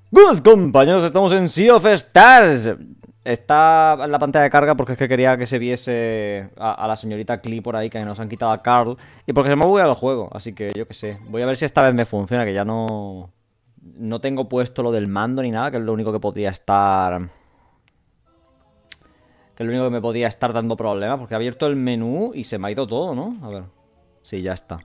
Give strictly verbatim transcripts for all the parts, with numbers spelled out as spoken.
Good, compañeros, estamos en Sea of Stars. Está en la pantalla de carga porque es que quería que se viese a, a la señorita Klee por ahí, que nos han quitado a Carl. Y porque se me ha bugueado el juego, así que yo qué sé. Voy a ver si esta vez me funciona, que ya no... No tengo puesto lo del mando ni nada, que es lo único que podría estar... Que es lo único que me podía estar dando problemas, porque he abierto el menú y se me ha ido todo, ¿no? A ver. Sí, ya está.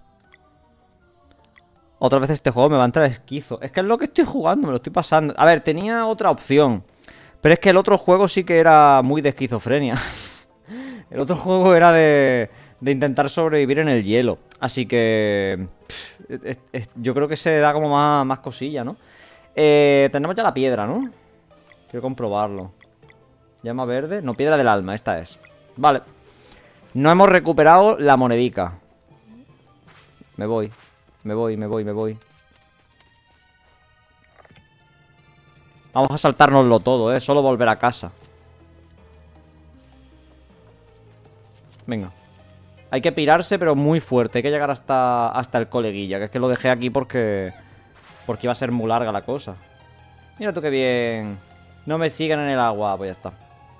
Otra vez este juego me va a entrar esquizo. Es que es lo que estoy jugando, me lo estoy pasando. A ver, tenía otra opción. Pero es que el otro juego sí que era muy de esquizofrenia. El otro juego era de, de intentar sobrevivir en el hielo. Así que... Pff, es, es, yo creo que se da como más, más cosilla, ¿no? Eh, tenemos ya la piedra, ¿no? Quiero comprobarlo. Llama verde. No, piedra del alma, esta es. Vale. No hemos recuperado la monedica. Me voy. Me voy, me voy, me voy. Vamos a saltárnoslo todo, ¿eh? Solo volver a casa. Venga. Hay que pirarse, pero muy fuerte. Hay que llegar hasta, hasta el coleguilla. Que es que lo dejé aquí porque... Porque iba a ser muy larga la cosa. Mira tú qué bien. No me sigan en el agua. Pues ya está.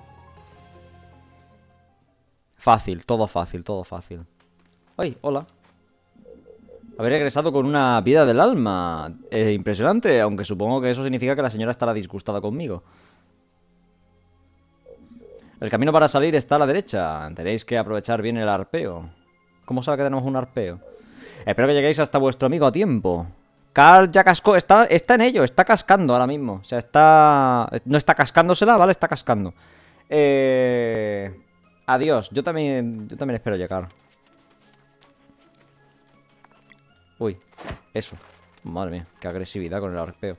Fácil, todo fácil, todo fácil. ¡Ay, hola! Haber regresado con una piedra del alma. Eh, impresionante, aunque supongo que eso significa que la señora estará disgustada conmigo. El camino para salir está a la derecha. Tenéis que aprovechar bien el arpeo. ¿Cómo sabe que tenemos un arpeo? Espero que lleguéis hasta vuestro amigo a tiempo. Carl ya cascó. Está, está en ello, está cascando ahora mismo. O sea, está... No está cascándosela, ¿vale? Está cascando. Eh... Adiós. Yo también, yo también espero llegar. Uy, eso. Madre mía, qué agresividad con el arpeo.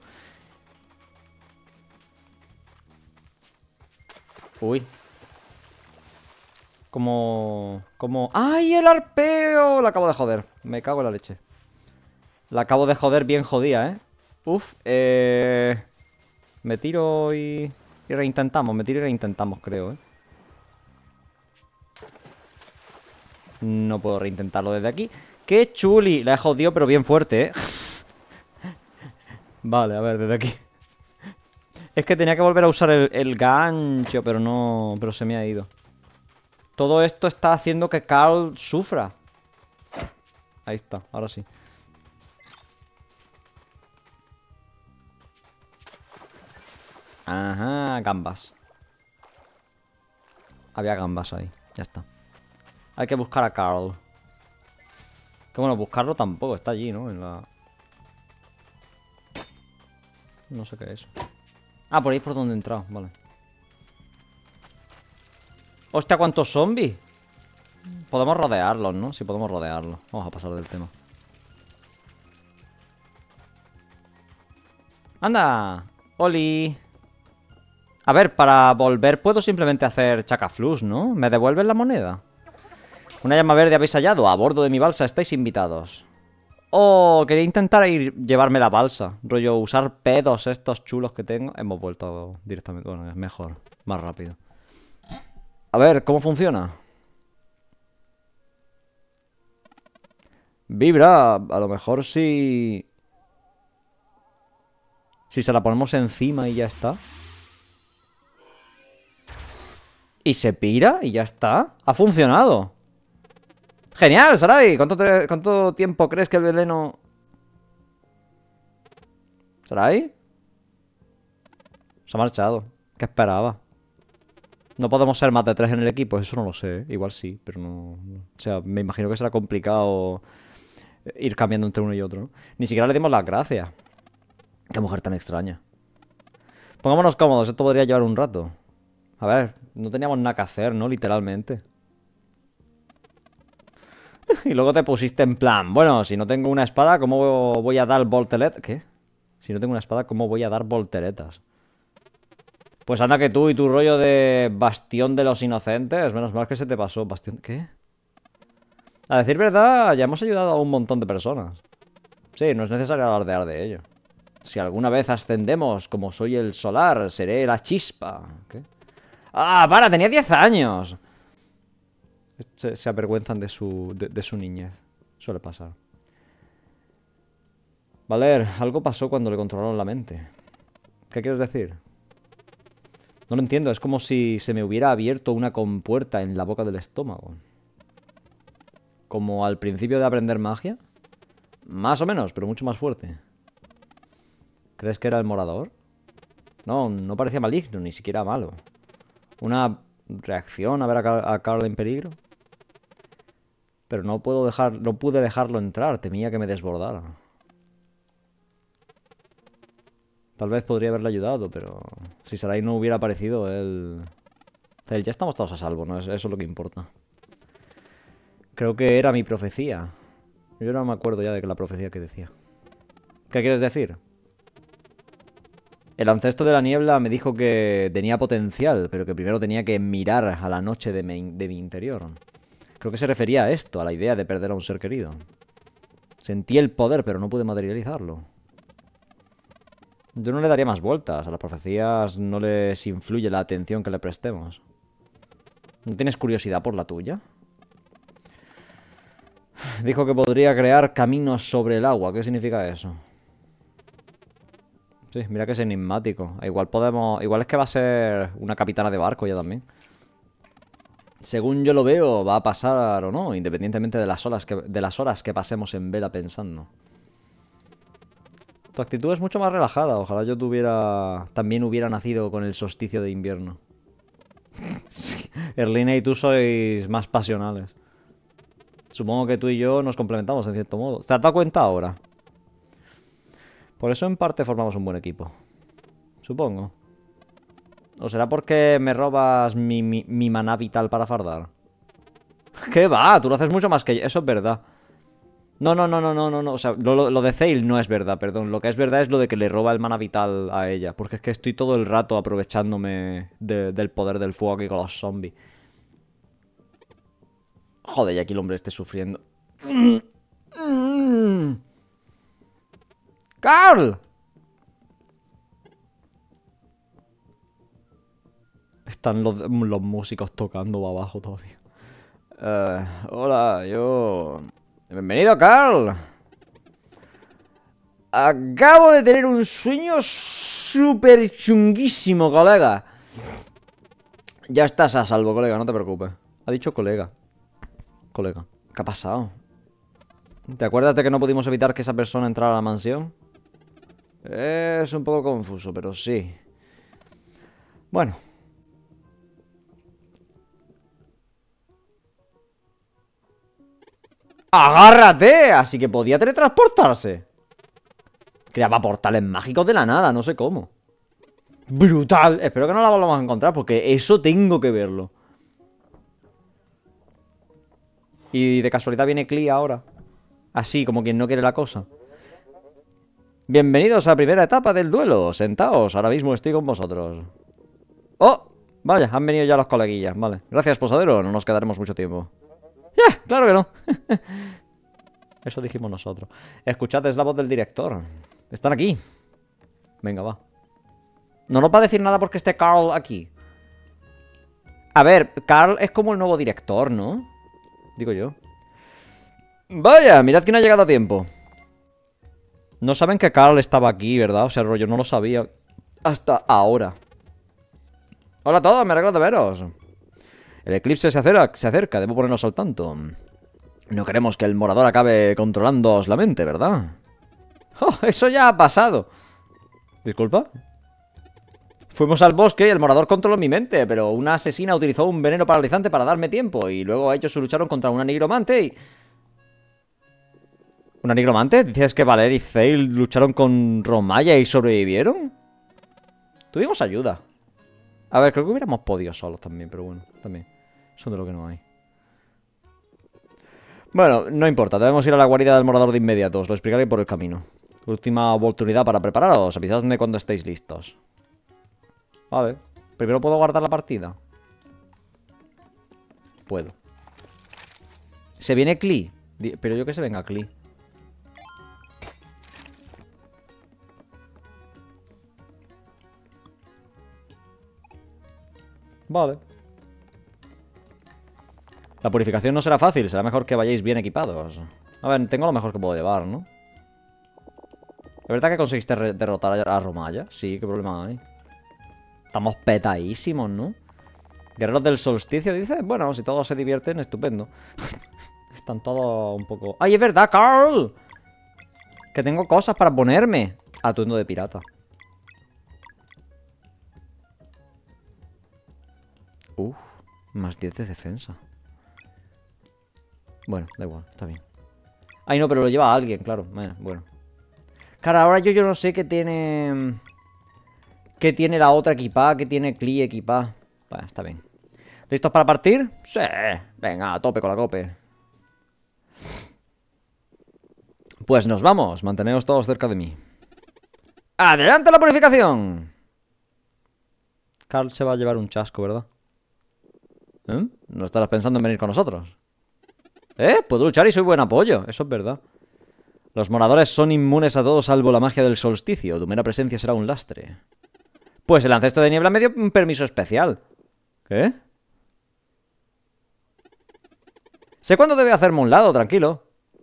Uy. Como... Como... ¡Ay, el arpeo! La acabo de joder. Me cago en la leche. La acabo de joder bien jodida, ¿eh? Uf, eh... Me tiro y... Y reintentamos, me tiro y reintentamos, creo, ¿eh? No puedo reintentarlo desde aquí. ¡Qué chuli! La he jodido, pero bien fuerte, ¿eh? Vale, a ver, desde aquí. Es que tenía que volver a usar el, el gancho, pero no... Pero se me ha ido. Todo esto está haciendo que Carl sufra. Ahí está, ahora sí. Ajá, gambas. Había gambas ahí, ya está. Hay que buscar a Carl. Que bueno, buscarlo tampoco, está allí, ¿no? En la... No sé qué es. Ah, por ahí es por donde he entrado, vale. Hostia, ¿cuántos zombies? Podemos rodearlos, ¿no? Sí, podemos rodearlos. Vamos a pasar del tema. ¡Anda! ¡Oli! A ver, para volver puedo simplemente hacer chacaflus, ¿no? ¿Me devuelven la moneda? Una llama verde habéis hallado. A bordo de mi balsa estáis invitados. Oh, quería intentar ir llevarme la balsa. Rollo, usar pedos estos chulos que tengo. Hemos vuelto directamente. Bueno, es mejor. Más rápido. A ver, ¿cómo funciona? Vibra. A lo mejor si... Si se la ponemos encima y ya está. Y se pira y ya está. Ha funcionado. ¡Genial, Sarai! ¿Cuánto, te... ¿Cuánto tiempo crees que el veneno...? ¿Sarai? Se ha marchado. ¿Qué esperaba? No podemos ser más de tres en el equipo. Eso no lo sé, ¿eh? Igual sí, pero no... O sea, me imagino que será complicado ir cambiando entre uno y otro, ¿no? Ni siquiera le dimos las gracias. Qué mujer tan extraña. Pongámonos cómodos, esto podría llevar un rato. A ver, no teníamos nada que hacer, ¿no? Literalmente. Y luego te pusiste en plan, bueno, si no tengo una espada, ¿cómo voy a dar volteretas? ¿Qué? Si no tengo una espada, ¿cómo voy a dar volteretas? Pues anda que tú y tu rollo de bastión de los inocentes, menos mal que se te pasó. ¿Bastión? ¿Qué? A decir verdad, ya hemos ayudado a un montón de personas. Sí, no es necesario alardear de ello. Si alguna vez ascendemos como soy el solar, seré la chispa. ¿Qué? ¡Ah, para! Tenía diez años. Se, se avergüenzan de su, de, de su niñez. Suele pasar. Valer, algo pasó cuando le controlaron la mente. ¿Qué quieres decir? No lo entiendo, es como si se me hubiera abierto una compuerta en la boca del estómago. Como al principio de aprender magia. Más o menos, pero mucho más fuerte. ¿Crees que era el morador? No, no parecía maligno, ni siquiera malo. Una reacción a ver a, Car a Carl en peligro. Pero no puedo dejar, no pude dejarlo entrar, temía que me desbordara. Tal vez podría haberle ayudado, pero si Sarai no hubiera aparecido, él... él ya estamos todos a salvo, ¿no? Eso es lo que importa. Creo que era mi profecía. Yo no me acuerdo ya de que la profecía que decía. ¿Qué quieres decir? El ancestro de la niebla me dijo que tenía potencial, pero que primero tenía que mirar a la noche de mi, de mi interior. Creo que se refería a esto, a la idea de perder a un ser querido. Sentí el poder, pero no pude materializarlo. Yo no le daría más vueltas. A las profecías no les influye la atención que le prestemos. ¿No tienes curiosidad por la tuya? Dijo que podría crear caminos sobre el agua. ¿Qué significa eso? Sí, mira que es enigmático. Igual podemos... Igual es que va a ser una capitana de barco ya también. Según yo lo veo, va a pasar o no, independientemente de las horas que, de las horas que pasemos en vela pensando. Tu actitud es mucho más relajada. Ojalá yo tuviera... También hubiera nacido con el solsticio de invierno. Sí, Erline y tú sois más pasionales. Supongo que tú y yo nos complementamos en cierto modo. ¿Te has dado cuenta ahora? Por eso en parte formamos un buen equipo. Supongo. ¿O será porque me robas mi, mi, mi maná vital para fardar? ¿Qué va? Tú lo haces mucho más que yo. Eso es verdad. No, no, no, no, no, no, no. O sea, lo, lo de Zale no es verdad, perdón. Lo que es verdad es lo de que le roba el mana vital a ella. Porque es que estoy todo el rato aprovechándome de, del poder del fuego aquí con los zombies. Joder, y aquí el hombre esté sufriendo. ¡Carl! Están los, los músicos tocando abajo todavía. Uh, hola, yo... Bienvenido, Carl. Acabo de tener un sueño súper chunguísimo, colega. Ya estás a salvo, colega, no te preocupes. Ha dicho colega. Colega, ¿qué ha pasado? ¿Te acuerdas de que no pudimos evitar que esa persona entrara a la mansión? Es un poco confuso, pero sí. Bueno. ¡Agárrate! Así que podía teletransportarse. Creaba portales mágicos de la nada, no sé cómo. ¡Brutal! Espero que no la volvamos a encontrar, porque eso tengo que verlo. Y de casualidad viene Klee ahora. Así, como quien no quiere la cosa. Bienvenidos a la primera etapa del duelo. Sentaos, ahora mismo estoy con vosotros. ¡Oh! Vaya, han venido ya los coleguillas, vale. Gracias, posadero, no nos quedaremos mucho tiempo. ¡Ya! ¡Claro que no! Eso dijimos nosotros. Escuchad, es la voz del director. Están aquí. Venga, va. No nos va a decir nada porque esté Carl aquí. A ver, Carl es como el nuevo director, ¿no? Digo yo. Vaya, mirad quién ha llegado a tiempo. No saben que Carl estaba aquí, ¿verdad? O sea, el rollo no lo sabía hasta ahora. Hola a todos, me alegro de veros. El eclipse se acerca, se acerca, debo ponernos al tanto. No queremos que el morador acabe controlándoos la mente, ¿verdad? Oh, eso ya ha pasado. ¿Disculpa? Fuimos al bosque y el morador controló mi mente, pero una asesina utilizó un veneno paralizante para darme tiempo. Y luego ellos se lucharon contra una nigromante y... ¿Una nigromante? ¿Dices que Valer y Zale lucharon con Romaya y sobrevivieron? Tuvimos ayuda. A ver, creo que hubiéramos podido solos también, pero bueno, también. Son de lo que no hay. Bueno, no importa, debemos ir a la guarida del morador de inmediato. Os lo explicaré por el camino. Última oportunidad para prepararos. Avisadme cuando estéis listos. Vale. Primero puedo guardar la partida. Puedo. Se viene Klee. Pero yo que se venga Klee. Vale. La purificación no será fácil, será mejor que vayáis bien equipados. A ver, tengo lo mejor que puedo llevar, ¿no? ¿Es verdad que conseguiste derrotar a Romaya? Sí, ¿qué problema hay? Estamos petadísimos, ¿no? Guerreros del solsticio, dice. Bueno, si todos se divierten, estupendo. Están todos un poco... ¡Ay, es verdad, Carl! Que tengo cosas para ponerme. Atuendo de pirata. Uf, más diez de defensa. Bueno, da igual, está bien. Ay, no, pero lo lleva alguien, claro. Bueno. Claro, ahora yo, yo no sé qué tiene... ¿Qué tiene la otra equipada? ¿Qué tiene Clee equipada? Bueno, está bien. ¿Listos para partir? Sí. Venga, a tope con la cope. Pues nos vamos. Manteneos todos cerca de mí. ¡Adelante la purificación! Carl se va a llevar un chasco, ¿verdad? ¿Eh? No estarás pensando en venir con nosotros. ¿Eh? Puedo luchar y soy buen apoyo. Eso es verdad. Los moradores son inmunes a todo salvo la magia del solsticio. Tu mera presencia será un lastre. Pues el ancestro de niebla me dio un permiso especial. ¿Qué? Sé cuándo debe hacerme un lado, tranquilo.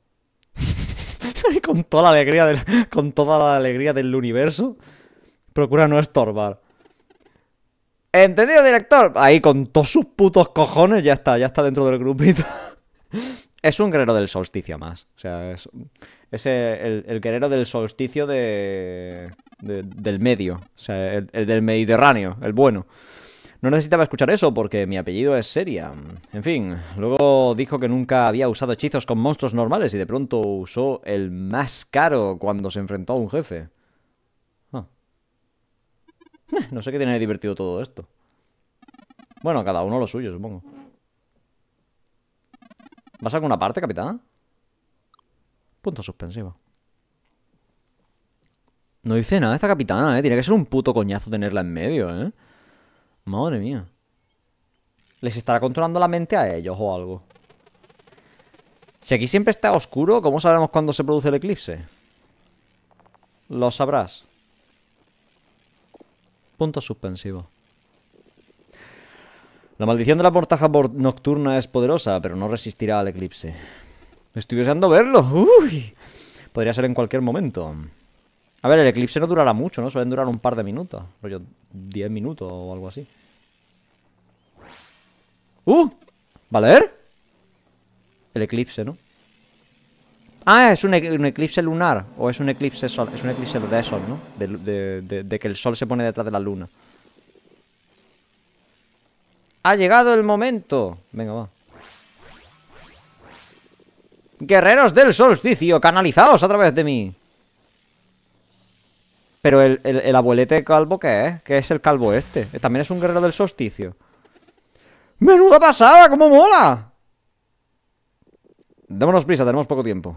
Con toda la alegría del, con toda la alegría del universo. Procura no estorbar. ¿Entendido, director? Ahí con todos sus putos cojones ya está, ya está dentro del grupito. Es un guerrero del solsticio más. O sea, es, es el, el guerrero del solsticio de, de, del medio. O sea, el, el del Mediterráneo, el bueno. No necesitaba escuchar eso porque mi apellido es Seria. En fin, luego dijo que nunca había usado hechizos con monstruos normales y de pronto usó el más caro cuando se enfrentó a un jefe. Ah. No sé qué tiene de divertido todo esto. Bueno, cada uno lo suyo, supongo. ¿Vas a alguna parte, capitán? Punto suspensivo. No dice nada esta capitana, ¿eh? Tiene que ser un puto coñazo tenerla en medio, ¿eh? Madre mía. ¿Les estará controlando la mente a ellos o algo? Si aquí siempre está oscuro, ¿cómo sabremos cuándo se produce el eclipse? Lo sabrás. Punto suspensivo. La maldición de la mortaja nocturna es poderosa, pero no resistirá al eclipse. Estoy deseando verlo. Uy. Podría ser en cualquier momento. A ver, el eclipse no durará mucho, ¿no? Suelen durar un par de minutos. Rollo, diez minutos o algo así. ¡Uh! ¿Valer? El eclipse, ¿no? Ah, es un, e un eclipse lunar. O es un eclipse sol. Es un eclipse de sol, ¿no? De, de, de, de que el sol se pone detrás de la luna. ¡Ha llegado el momento! Venga, va. Guerreros del solsticio, canalizaos a través de mí. Pero el, el, el abuelete calvo, ¿qué es? ¿Qué es el calvo este? También es un guerrero del solsticio. ¡Menuda pasada! ¡Cómo mola! Démonos prisa, tenemos poco tiempo.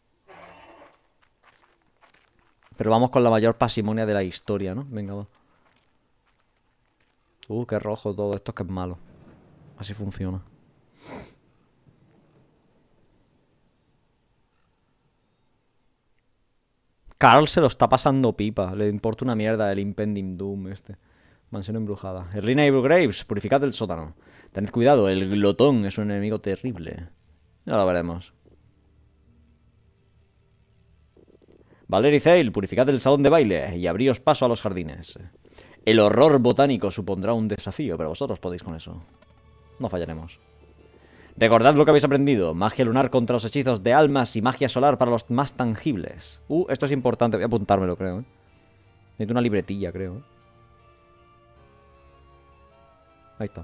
Pero vamos con la mayor pasimonia de la historia, ¿no? Venga, va. Uh, qué rojo todo esto, es que es malo. Así funciona. Carl se lo está pasando pipa. Le importa una mierda el Impending Doom este. Mansión embrujada. Erlina y Graves, purificad el sótano. Tened cuidado, el glotón es un enemigo terrible. Ya lo veremos. Valer y Zale, purificad el salón de baile y abríos paso a los jardines. El horror botánico supondrá un desafío, pero vosotros podéis con eso. No fallaremos. Recordad lo que habéis aprendido. Magia lunar contra los hechizos de almas y magia solar para los más tangibles. Uh, esto es importante. Voy a apuntármelo, creo, ¿eh? Necesito una libretilla, creo, ¿eh? Ahí está.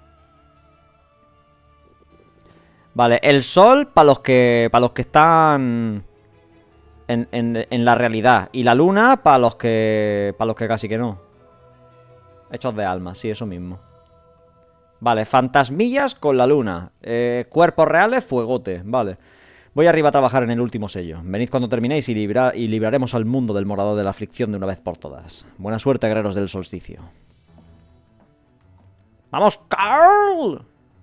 Vale, el sol para los que para los que están en, en, en la realidad. Y la luna para los que para los que casi que no. Hechos de alma, sí, eso mismo. Vale, fantasmillas con la luna. eh, Cuerpos reales, fuegote, vale. Voy arriba a trabajar en el último sello. Venid cuando terminéis y, libra y libraremos al mundo del morador de la aflicción de una vez por todas. Buena suerte, guerreros del solsticio. ¡Vamos, Carl!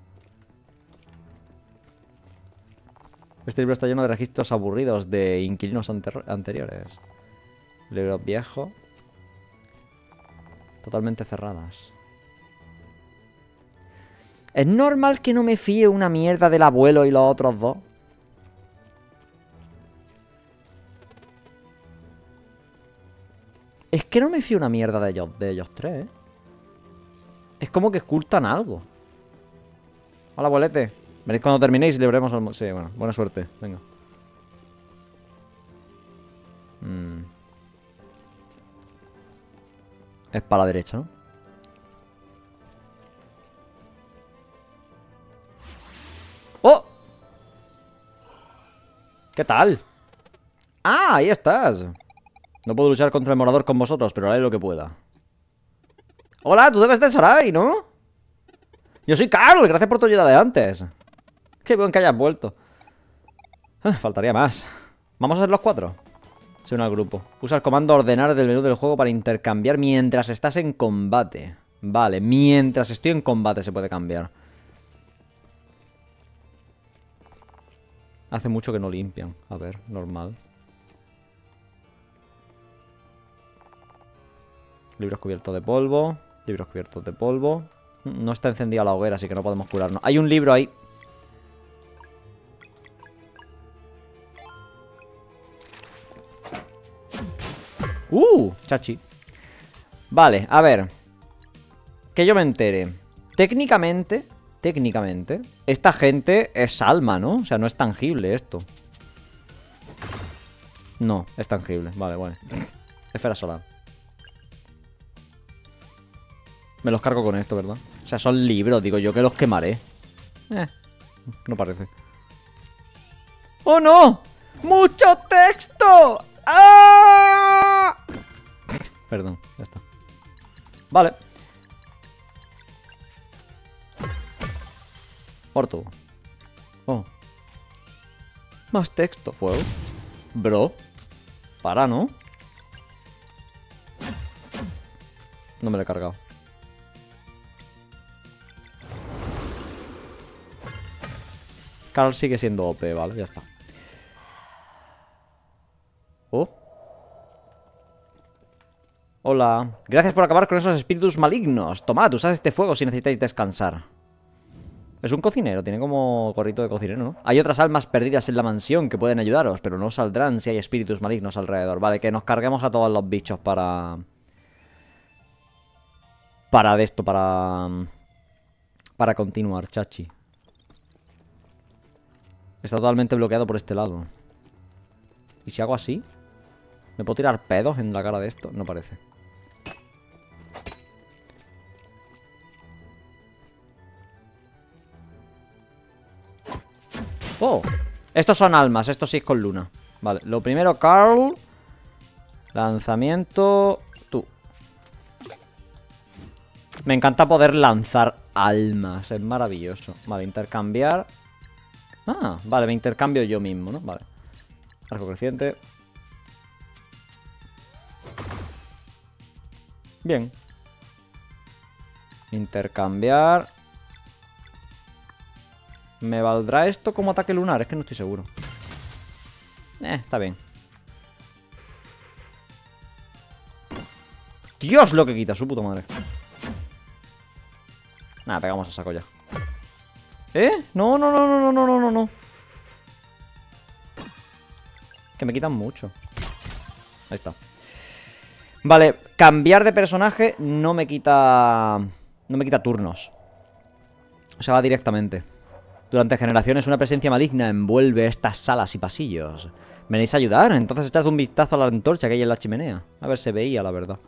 Este libro está lleno de registros aburridos de inquilinos anteriores. Libros viejos. Totalmente cerradas. ¿Es normal que no me fíe una mierda del abuelo y los otros dos? que no me fío una mierda de ellos, de ellos tres, ¿eh? Es como que ocultan algo. Hola, abuelete. Venid cuando terminéis y le veremos al... Sí, bueno, buena suerte. Venga. Mm. Es para la derecha, ¿no? ¡Oh! ¿Qué tal? ¡Ah! Ahí estás. No puedo luchar contra el morador con vosotros, pero haré lo que pueda. Hola, tú debes de Sarai, ¿no? Yo soy Carl, gracias por tu ayuda de antes. Qué bueno que hayas vuelto. Ah, faltaría más. ¿Vamos a ser los cuatro? Se une al grupo. Usa el comando ordenar del menú del juego para intercambiar mientras estás en combate. Vale, mientras estoy en combate se puede cambiar. Hace mucho que no limpian. A ver, normal. Libros cubiertos de polvo. Libros cubiertos de polvo. No está encendida la hoguera, así que no podemos curarnos. Hay un libro ahí. Uh, chachi. Vale, a ver. Que yo me entere. Técnicamente, técnicamente, esta gente es alma, ¿no? O sea, no es tangible esto. No, es tangible. Vale, vale. Esfera solar. Me los cargo con esto, ¿verdad? O sea, son libros, digo yo que los quemaré. Eh, no parece. ¡Oh, no! ¡Mucho texto! ¡Ah! Perdón, ya está. Vale. Orto. Oh. Más texto. Fuego. Bro. Para, ¿no? No me lo he cargado. Carl sigue siendo O P, vale, ya está. Oh. Hola. Gracias por acabar con esos espíritus malignos. Tomad, usad este fuego si necesitáis descansar. Es un cocinero, tiene como gorrito de cocinero, ¿no? Hay otras almas perdidas en la mansión que pueden ayudaros, pero no saldrán si hay espíritus malignos alrededor. Vale, que nos carguemos a todos los bichos para... Para de esto, para... Para continuar, chachi. Está totalmente bloqueado por este lado. ¿Y si hago así? ¿Me puedo tirar pedos en la cara de esto? No parece. ¡Oh! Estos son almas, estos sí es con luna. Vale, lo primero, Carl. Lanzamiento. Tú. Me encanta poder lanzar almas, es maravilloso. Vale, intercambiar. Ah, vale, me intercambio yo mismo, ¿no? Vale. Arco creciente. Bien. Intercambiar. ¿Me valdrá esto como ataque lunar? Es que no estoy seguro. Eh, está bien. Dios, lo que quita, su puta madre. Nada, pegamos a saco ya. ¿Eh? No, no, no, no, no, no, no, no. Que me quitan mucho. Ahí está. Vale, cambiar de personaje no me quita... No me quita turnos. O sea, va directamente. Durante generaciones una presencia maligna envuelve estas salas y pasillos. ¿Venís a ayudar? Entonces echad un vistazo a la antorcha que hay en la chimenea. A ver, se veía, la verdad.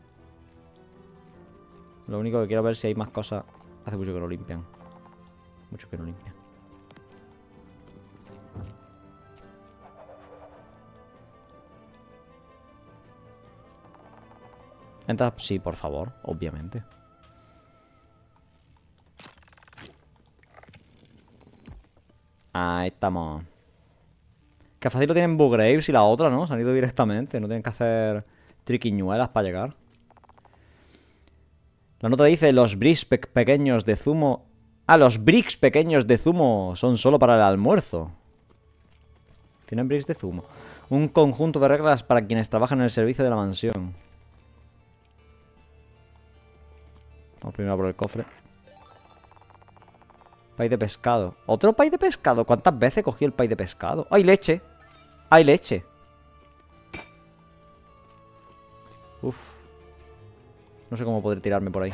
Lo único que quiero ver si hay más cosas. Hace mucho que no limpian. Mucho que no limpian. Entra, sí, por favor, obviamente. Ahí estamos. Qué fácil lo tienen Bugraves y la otra, ¿no? Se han ido directamente. No tienen que hacer triquiñuelas para llegar. La nota dice: los bricks pe pequeños de zumo. Ah, los bricks pequeños de zumo son solo para el almuerzo. Tienen bricks de zumo. Un conjunto de reglas para quienes trabajan en el servicio de la mansión. Vamos primero por el cofre. Pay de pescado. ¿Otro pay de pescado? ¿Cuántas veces cogí el pay de pescado? ¡Hay leche! ¡Hay leche! Uf. No sé cómo poder tirarme por ahí.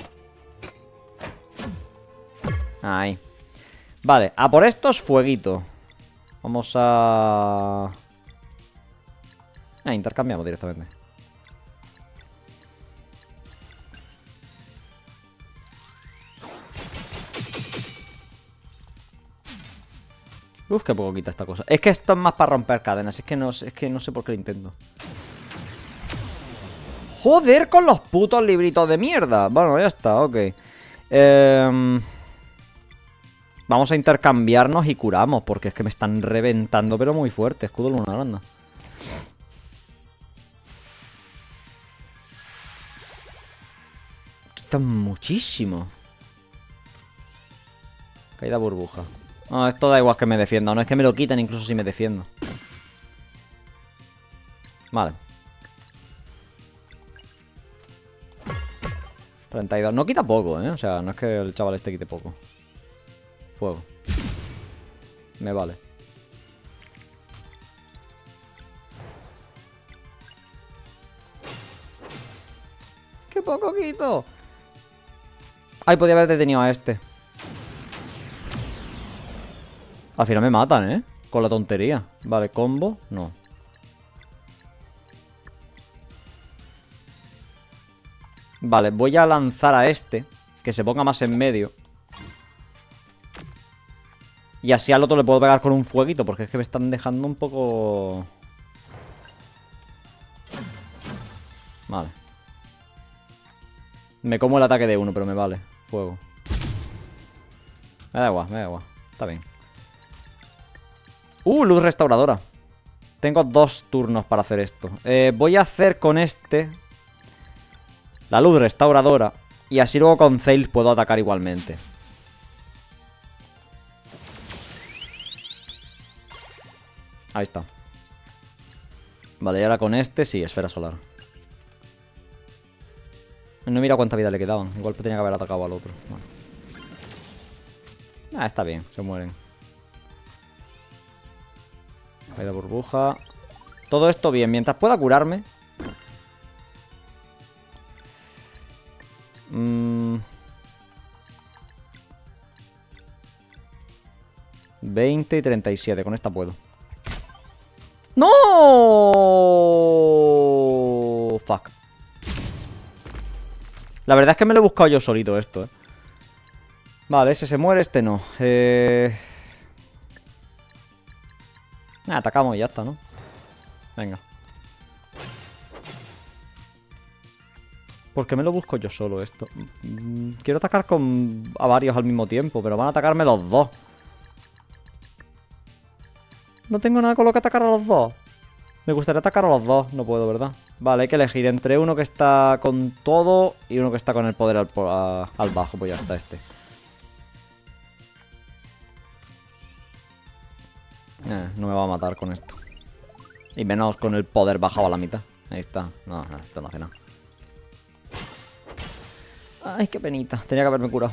Ahí. Vale, a por estos fueguitos. Vamos a... Ah, intercambiamos directamente. Uf, qué poco quita esta cosa. Es que esto es más para romper cadenas. Es que no, es que no sé por qué lo intento. Joder con los putos libritos de mierda. Bueno, ya está, ok. Eh... Vamos a intercambiarnos y curamos. Porque es que me están reventando, pero muy fuerte. Escudo lunar, anda. Quitan muchísimo. Caída burbuja. No, esto da igual que me defienda. No es que me lo quiten incluso si me defiendo. Vale. treinta y dos. No quita poco, ¿eh? O sea, no es que el chaval este quite poco. Fuego. Me vale. ¡Qué poco quito! Ay, podía haber detenido a este. Al final me matan, ¿eh? Con la tontería. Vale, combo. No. Vale, voy a lanzar a este. Que se ponga más en medio. Y así al otro le puedo pegar con un fueguito. Porque es que me están dejando un poco... Vale. Me como el ataque de uno, pero me vale. Fuego. Me da igual, me da igual. Está bien. Uh, luz restauradora. Tengo dos turnos para hacer esto. Eh, voy a hacer con este la luz restauradora. Y así luego con Zeil puedo atacar igualmente. Ahí está. Vale, y ahora con este, sí, esfera solar. No he mirado cuánta vida le quedaban. Igual tenía que haber atacado al otro. Bueno. Ah, está bien, se mueren. Caída burbuja. Todo esto bien, mientras pueda curarme. Mm. veinte y treinta y siete, con esta puedo. ¡No! Fuck. La verdad es que me lo he buscado yo solito esto, eh. Vale, ese se muere, este no. Eh... Ah, atacamos y ya está, ¿no? Venga. ¿Por qué me lo busco yo solo esto? Quiero atacar con a varios al mismo tiempo, pero van a atacarme los dos. No tengo nada con lo que atacar a los dos. Me gustaría atacar a los dos, no puedo, ¿verdad? Vale, hay que elegir entre uno que está con todo y uno que está con el poder al, a, al bajo. Pues ya está este. Eh, no me va a matar con esto. Y menos con el poder bajado a la mitad. Ahí está. No, no, esto no hace nada. Ay, qué penita. Tenía que haberme curado.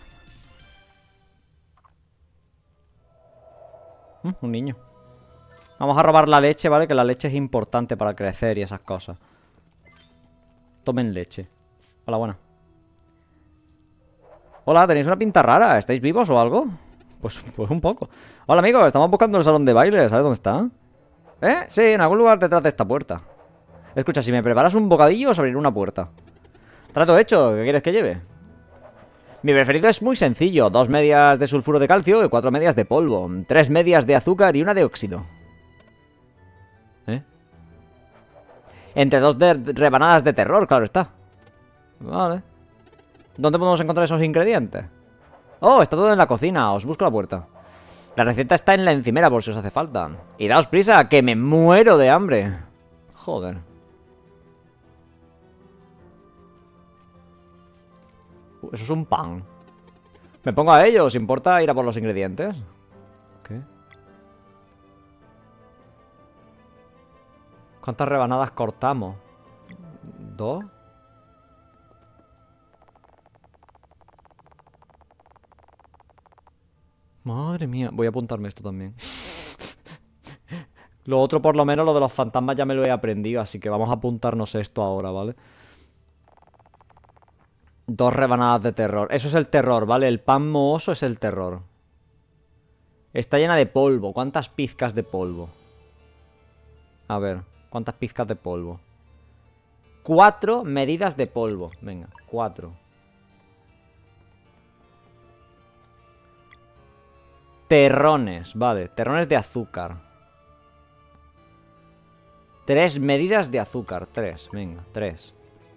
Mm, un niño. Vamos a robar la leche, ¿vale? Que la leche es importante para crecer y esas cosas. Tomen leche. Hola, buena. Hola, tenéis una pinta rara. ¿Estáis vivos o algo? Pues, pues un poco. Hola, amigos. Estamos buscando el salón de baile. ¿Sabes dónde está? ¿Eh? Sí, en algún lugar detrás de esta puerta. Escucha, si me preparas un bocadillo, os abriré una puerta. Trato hecho. ¿Qué quieres que lleve? Mi preferido es muy sencillo. Dos medias de sulfuro de calcio y cuatro medias de polvo. Tres medias de azúcar y una de óxido. ¿Eh? Entre dos de rebanadas de terror, claro está. Vale. ¿Dónde podemos encontrar esos ingredientes? Oh, está todo en la cocina. Os busco la puerta. La receta está en la encimera por si os hace falta. Y daos prisa, que me muero de hambre. Joder. Uh, eso es un pan. Me pongo a ello. ¿Os importa ir a por los ingredientes? ¿Qué? ¿Cuántas rebanadas cortamos? ¿Dos? Madre mía. Voy a apuntarme esto también. Lo otro, por lo menos, lo de los fantasmas ya me lo he aprendido. Así que vamos a apuntarnos esto ahora, ¿vale? Dos rebanadas de terror. Eso es el terror, ¿vale? El pan mohoso es el terror. Está llena de polvo. ¿Cuántas pizcas de polvo? A ver, ¿cuántas pizcas de polvo? Cuatro medidas de polvo. Venga, cuatro. Terrones, vale. Terrones de azúcar. Tres medidas de azúcar. Tres, venga, tres.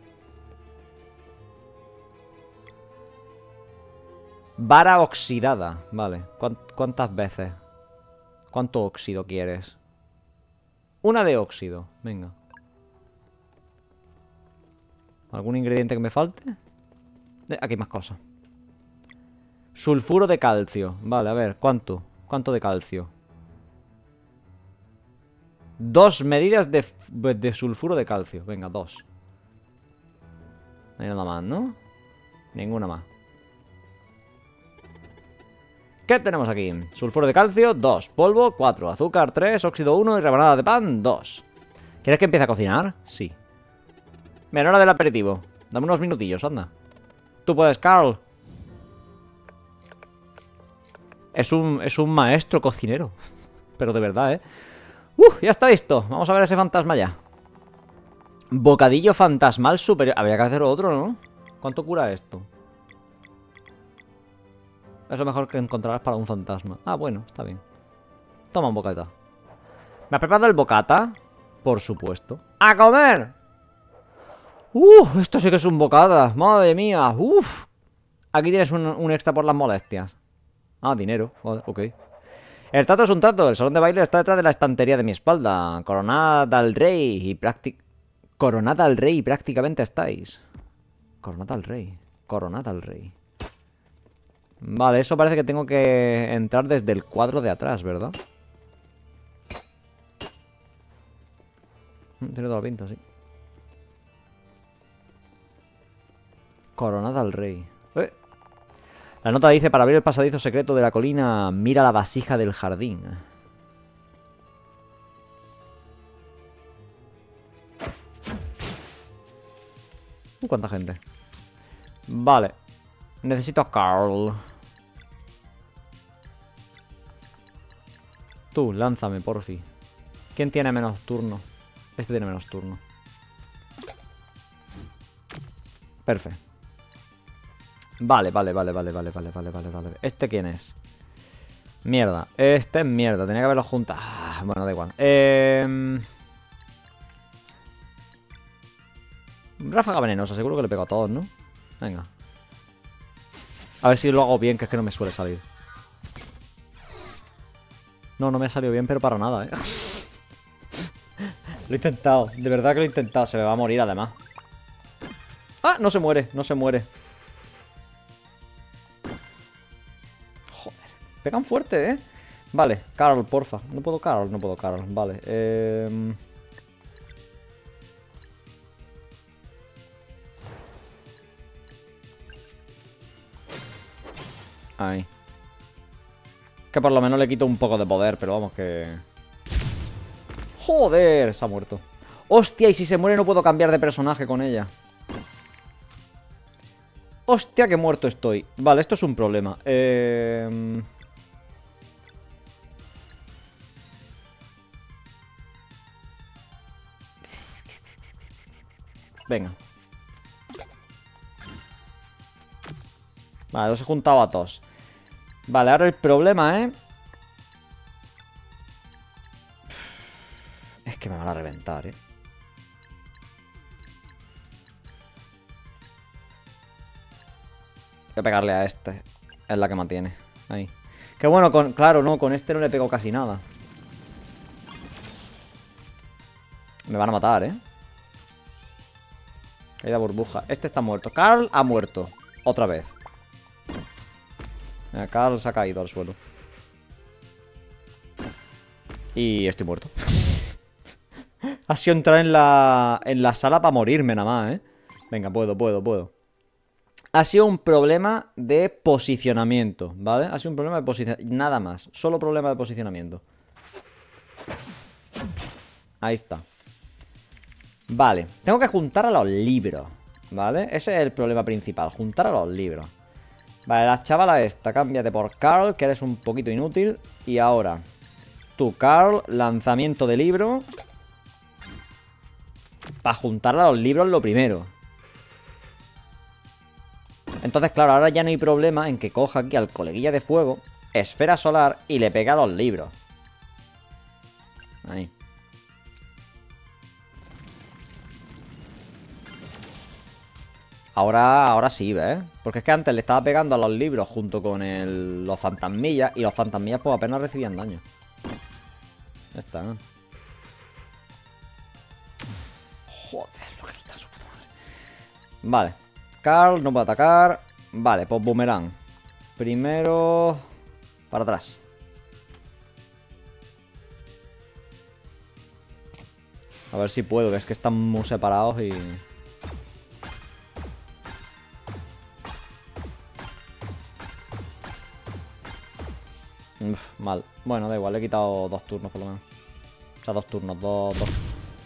Vara oxidada. Vale. ¿Cuántas veces? ¿Cuánto óxido quieres? Una de óxido. Venga. ¿Algún ingrediente que me falte? Eh, aquí hay más cosas. Sulfuro de calcio. Vale, a ver. ¿Cuánto? ¿Cuánto de calcio? Dos medidas de, de sulfuro de calcio. Venga, dos. No hay nada más, ¿no? Ninguna más. ¿Qué tenemos aquí? Sulfuro de calcio, dos. Polvo, cuatro. Azúcar, tres. Óxido, uno. Y rebanada de pan, dos. ¿Quieres que empiece a cocinar? Sí. Mira, hora del aperitivo. Dame unos minutillos, anda. Tú puedes, Carl. Es un, es un maestro cocinero. Pero de verdad, ¿eh? ¡Uh! Ya está listo. Vamos a ver ese fantasma ya. Bocadillo fantasmal superior. Habría que hacer otro, ¿no? ¿Cuánto cura esto? Es lo mejor que encontrarás para un fantasma. Ah, bueno, está bien. Toma un bocata. ¿Me has preparado el bocata? Por supuesto. ¡A comer! ¡Uh! Esto sí que es un bocata. ¡Madre mía! ¡Uf! Aquí tienes un, un extra por las molestias. Ah, dinero. Ok. El trato es un trato. El salón de baile está detrás de la estantería de mi espalda. Coronad al rey y prácticamente... Coronad al rey y prácticamente estáis. Coronad al rey. Coronad al rey. Vale, eso parece que tengo que entrar desde el cuadro de atrás, ¿verdad? Tiene toda la pinta, sí. Coronada al rey. ¿Eh? La nota dice, para abrir el pasadizo secreto de la colina, mira la vasija del jardín. Uh, cuánta gente. Vale. Necesito a Carl. Tú, lánzame, porfi. ¿Quién tiene menos turno? Este tiene menos turno. Perfecto. Vale, vale, vale, vale, vale, vale, vale, vale, vale. ¿Este quién es? Mierda. Este es mierda. Tenía que haberlo juntado. Ah, bueno, da igual. Eh... Ráfaga venenosa. Seguro que le pego a todos, ¿no? Venga. A ver si lo hago bien, que es que no me suele salir. No, no me ha salido bien, pero para nada, ¿eh? Lo he intentado. De verdad que lo he intentado. Se me va a morir, además. ¡Ah! No se muere, no se muere. Joder. Pegan fuerte, ¿eh? Vale, Carl, porfa. No puedo Carl, no puedo Carl. Vale, eh... Ahí. Que por lo menos le quito un poco de poder, pero vamos que... ¡Joder! Se ha muerto. ¡Hostia! Y si se muere no puedo cambiar de personaje con ella. ¡Hostia! Que muerto estoy. Vale, esto es un problema. Eh... Venga. Vale, los he juntado a todos. Vale, ahora el problema, ¿eh? Es que me van a reventar, ¿eh? Voy a pegarle a este. Es la que mantiene. Ahí. Que bueno, con, claro, no, con este no le pego casi nada. Me van a matar, ¿eh? Caída burbuja. Este está muerto. Carl ha muerto. Otra vez. Mira, Carl se ha caído al suelo. Y estoy muerto. Ha sido entrar en la, en la sala para morirme nada más, ¿eh? Venga, puedo, puedo, puedo. Ha sido un problema de posicionamiento, ¿vale? Ha sido un problema de posicionamiento. Nada más. Solo problema de posicionamiento. Ahí está. Vale. Tengo que juntar a los libros. ¿Vale? Ese es el problema principal, juntar a los libros. Vale, la chavala esta, cámbiate por Carl, que eres un poquito inútil. Y ahora, tú, Carl, lanzamiento de libro. Para juntar a los libros lo primero. Entonces, claro, ahora ya no hay problema en que coja aquí al coleguilla de fuego, esfera solar y le pega a los libros. Ahí. Ahora, ahora sí, ¿ves? Porque es que antes le estaba pegando a los libros junto con el, los fantasmillas. Y los fantasmillas pues apenas recibían daño. Ya está. Joder, lo que quita su puta madre. Vale. Carl no puede atacar. Vale, pues boomerang. Primero... para atrás. A ver si puedo, que es que están muy separados y... Uf, mal. Bueno, da igual, le he quitado dos turnos por lo menos. O sea, dos turnos, dos... dos...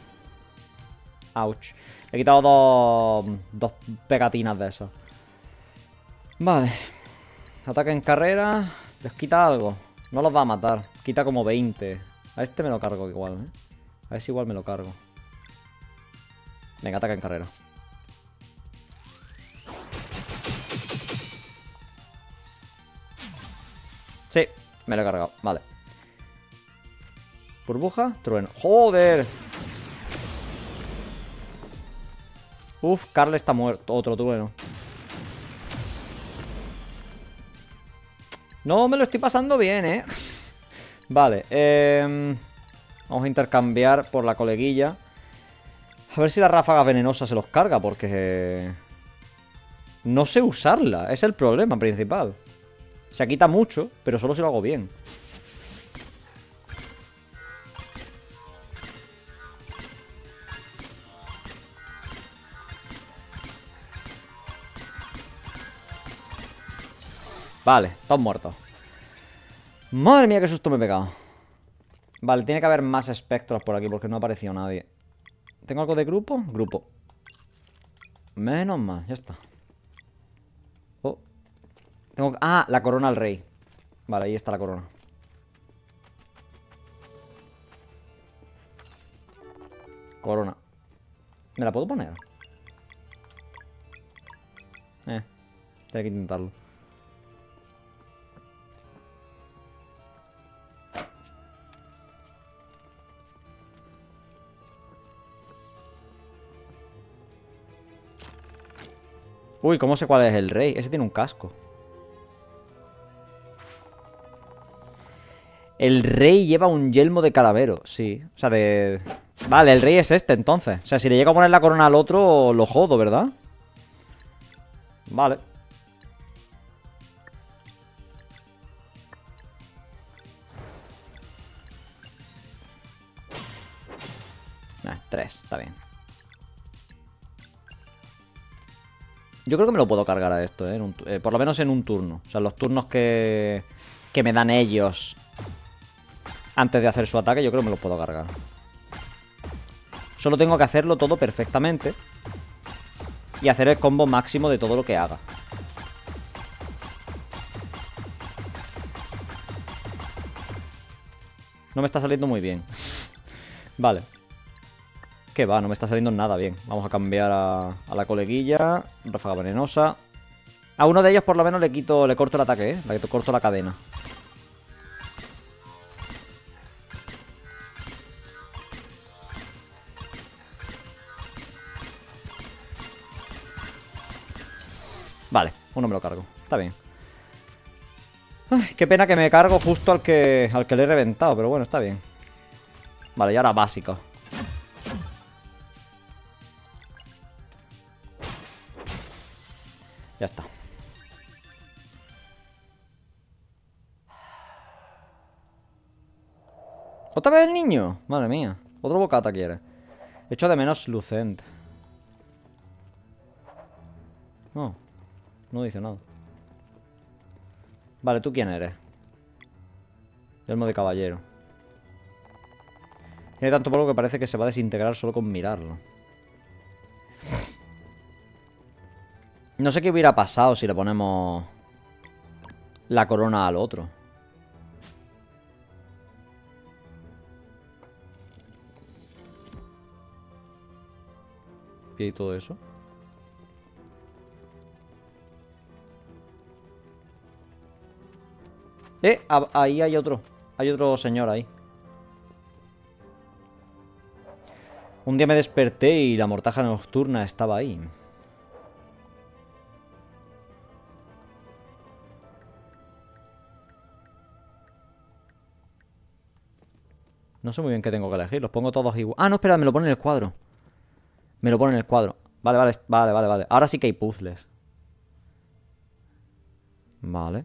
Ouch. Le he quitado dos... dos pegatinas de eso. Vale. Ataque en carrera. ¿Les quita algo? No los va a matar. Quita como veinte. A este me lo cargo igual, ¿eh? A ese igual me lo cargo. Venga, ataque en carrera. Sí, me lo he cargado. Vale. Burbuja, trueno. ¡Joder! Uf, Carl está muerto. Otro trueno. No me lo estoy pasando bien, ¿eh? Vale, eh... vamos a intercambiar por la coleguilla. A ver si la ráfaga venenosa se los carga, porque... no sé usarla, es el problema principal. Se quita mucho, pero solo si lo hago bien. Vale, todos muertos. Madre mía, qué susto me he pegado. Vale, tiene que haber más espectros por aquí porque no ha aparecido nadie. ¿Tengo algo de grupo? Grupo. Menos mal, ya está. Oh. Tengo... Ah, la corona al rey. Vale, ahí está la corona. Corona. ¿Me la puedo poner? Eh, tengo que intentarlo. Uy, ¿cómo sé cuál es el rey? Ese tiene un casco. El rey lleva un yelmo de calavero, sí. O sea, de... Vale, el rey es este, entonces. O sea, si le llego a poner la corona al otro, lo jodo, ¿verdad? Vale. Nah, tres, está bien. Yo creo que me lo puedo cargar a esto, ¿eh? En un, eh por lo menos en un turno. O sea, los turnos que, que me dan ellos antes de hacer su ataque, yo creo que me los puedo cargar. Solo tengo que hacerlo todo perfectamente y hacer el combo máximo de todo lo que haga. No me está saliendo muy bien. Vale. Que va, no me está saliendo nada bien. Vamos a cambiar a, a la coleguilla. Ráfaga venenosa. A uno de ellos por lo menos le quito, le corto el ataque, ¿eh? Le corto la cadena. Vale, uno me lo cargo. Está bien. Ay, qué pena que me cargo justo al que, al que le he reventado, pero bueno, está bien. Vale, y ahora básico. Ya está. ¿Otra vez el niño? Madre mía. Otro bocata quiere. Echo de menos Lucent. No. No dice nada. Vale, ¿tú quién eres? Yelmo de caballero. Tiene tanto polvo que parece que se va a desintegrar solo con mirarlo. No sé qué hubiera pasado si le ponemos la corona al otro. Y todo eso. Eh, ahí hay otro. Hay otro señor ahí. Un día me desperté y la mortaja nocturna estaba ahí. No sé muy bien qué tengo que elegir. Los pongo todos igual. Ah, no, espera, me lo pone en el cuadro. Me lo pone en el cuadro. Vale, vale, vale, vale, vale. Ahora sí que hay puzzles. Vale.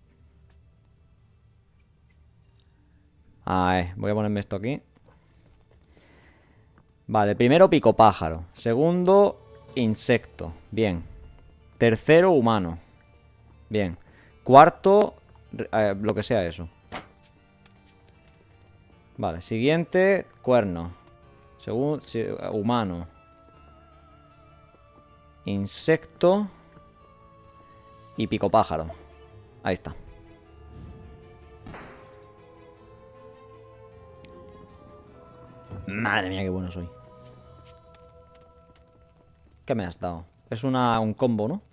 Ah, eh. Voy a ponerme esto aquí. Vale, primero pico pájaro. Segundo, insecto. Bien. Tercero, humano. Bien. Cuarto, eh, lo que sea eso. Vale, siguiente, cuerno. Segundo, si, humano. Insecto. Y pico pájaro. Ahí está. Madre mía, qué bueno soy. ¿Qué me has dado? Es una, un combo, ¿no?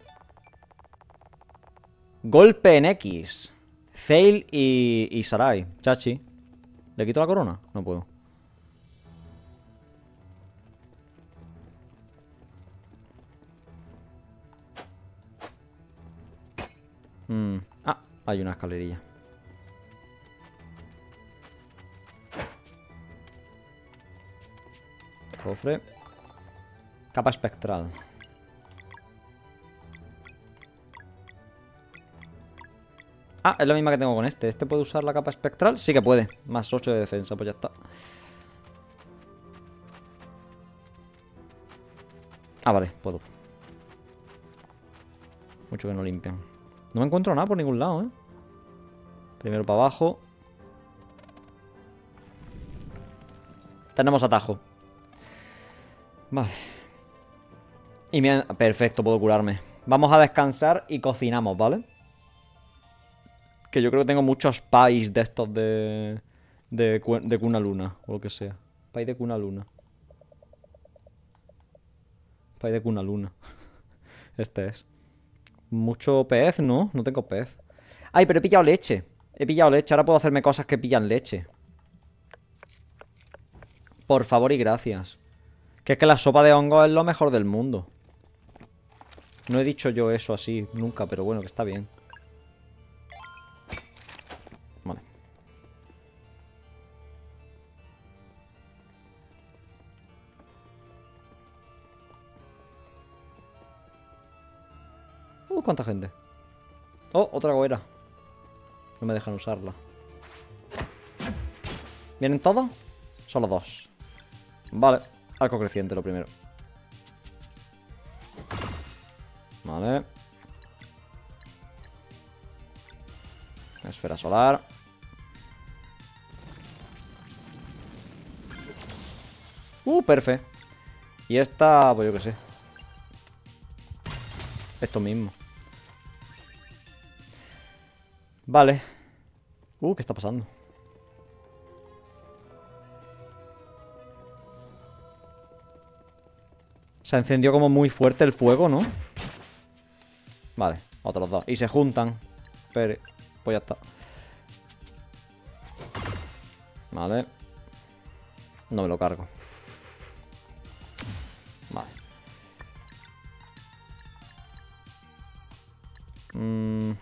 Golpe en X. Zale y, y Sarai. Chachi. ¿Le quito la corona? No puedo. Mm. Ah, hay una escalerilla. Cofre. Capa espectral. Ah, es la misma que tengo con este. ¿Este puede usar la capa espectral? Sí que puede. Más ocho de defensa, pues ya está. Ah, vale, puedo. Mucho que no limpian. No me encuentro nada por ningún lado, ¿eh? Primero para abajo. Tenemos atajo. Vale. Y me han... Perfecto, puedo curarme. Vamos a descansar y cocinamos, ¿vale? Que yo creo que tengo muchos pies de estos de... De, de cuna luna, o lo que sea. Pie de cuna luna. Pie de cuna luna. Este es. Mucho pez, ¿no? No tengo pez. Ay, pero he pillado leche. He pillado leche. Ahora puedo hacerme cosas que pillan leche. Por favor y gracias. Que es que la sopa de hongo es lo mejor del mundo. No he dicho yo eso así nunca, pero bueno, que está bien. Vale. Uh, cuánta gente. Oh, otra goera. No me dejan usarla. ¿Vienen todos? Solo dos. Vale. Arco creciente lo primero. Vale. Esfera solar. Uh, perfecto. Y esta, pues yo qué sé. Esto mismo. Vale. Uh, ¿qué está pasando? Se encendió como muy fuerte el fuego, ¿no? Vale, otros dos. Y se juntan. Pero, pues ya está. Vale. No me lo cargo. Vale. Mm.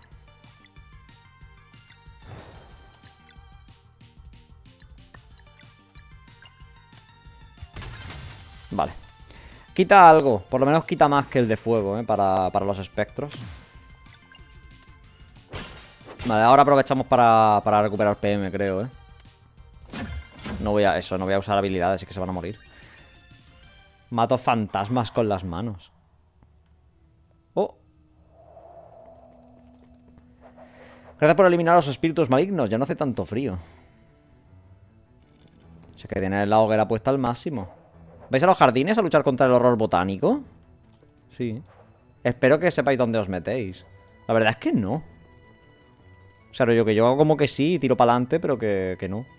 Vale. Quita algo. Por lo menos quita más que el de fuego, ¿eh? Para, para los espectros. Vale, ahora aprovechamos para, para recuperar P M, creo, ¿eh? No voy a... Eso, no voy a usar habilidades, es que se van a morir. Mato fantasmas con las manos. Oh. Gracias por eliminar a los espíritus malignos. Ya no hace tanto frío. O sea que tiene la hoguera puesta al máximo. ¿Vais a los jardines a luchar contra el horror botánico? Sí. Espero que sepáis dónde os metéis. La verdad es que no. O sea, yo que yo hago como que sí, tiro para adelante, pero que, que no.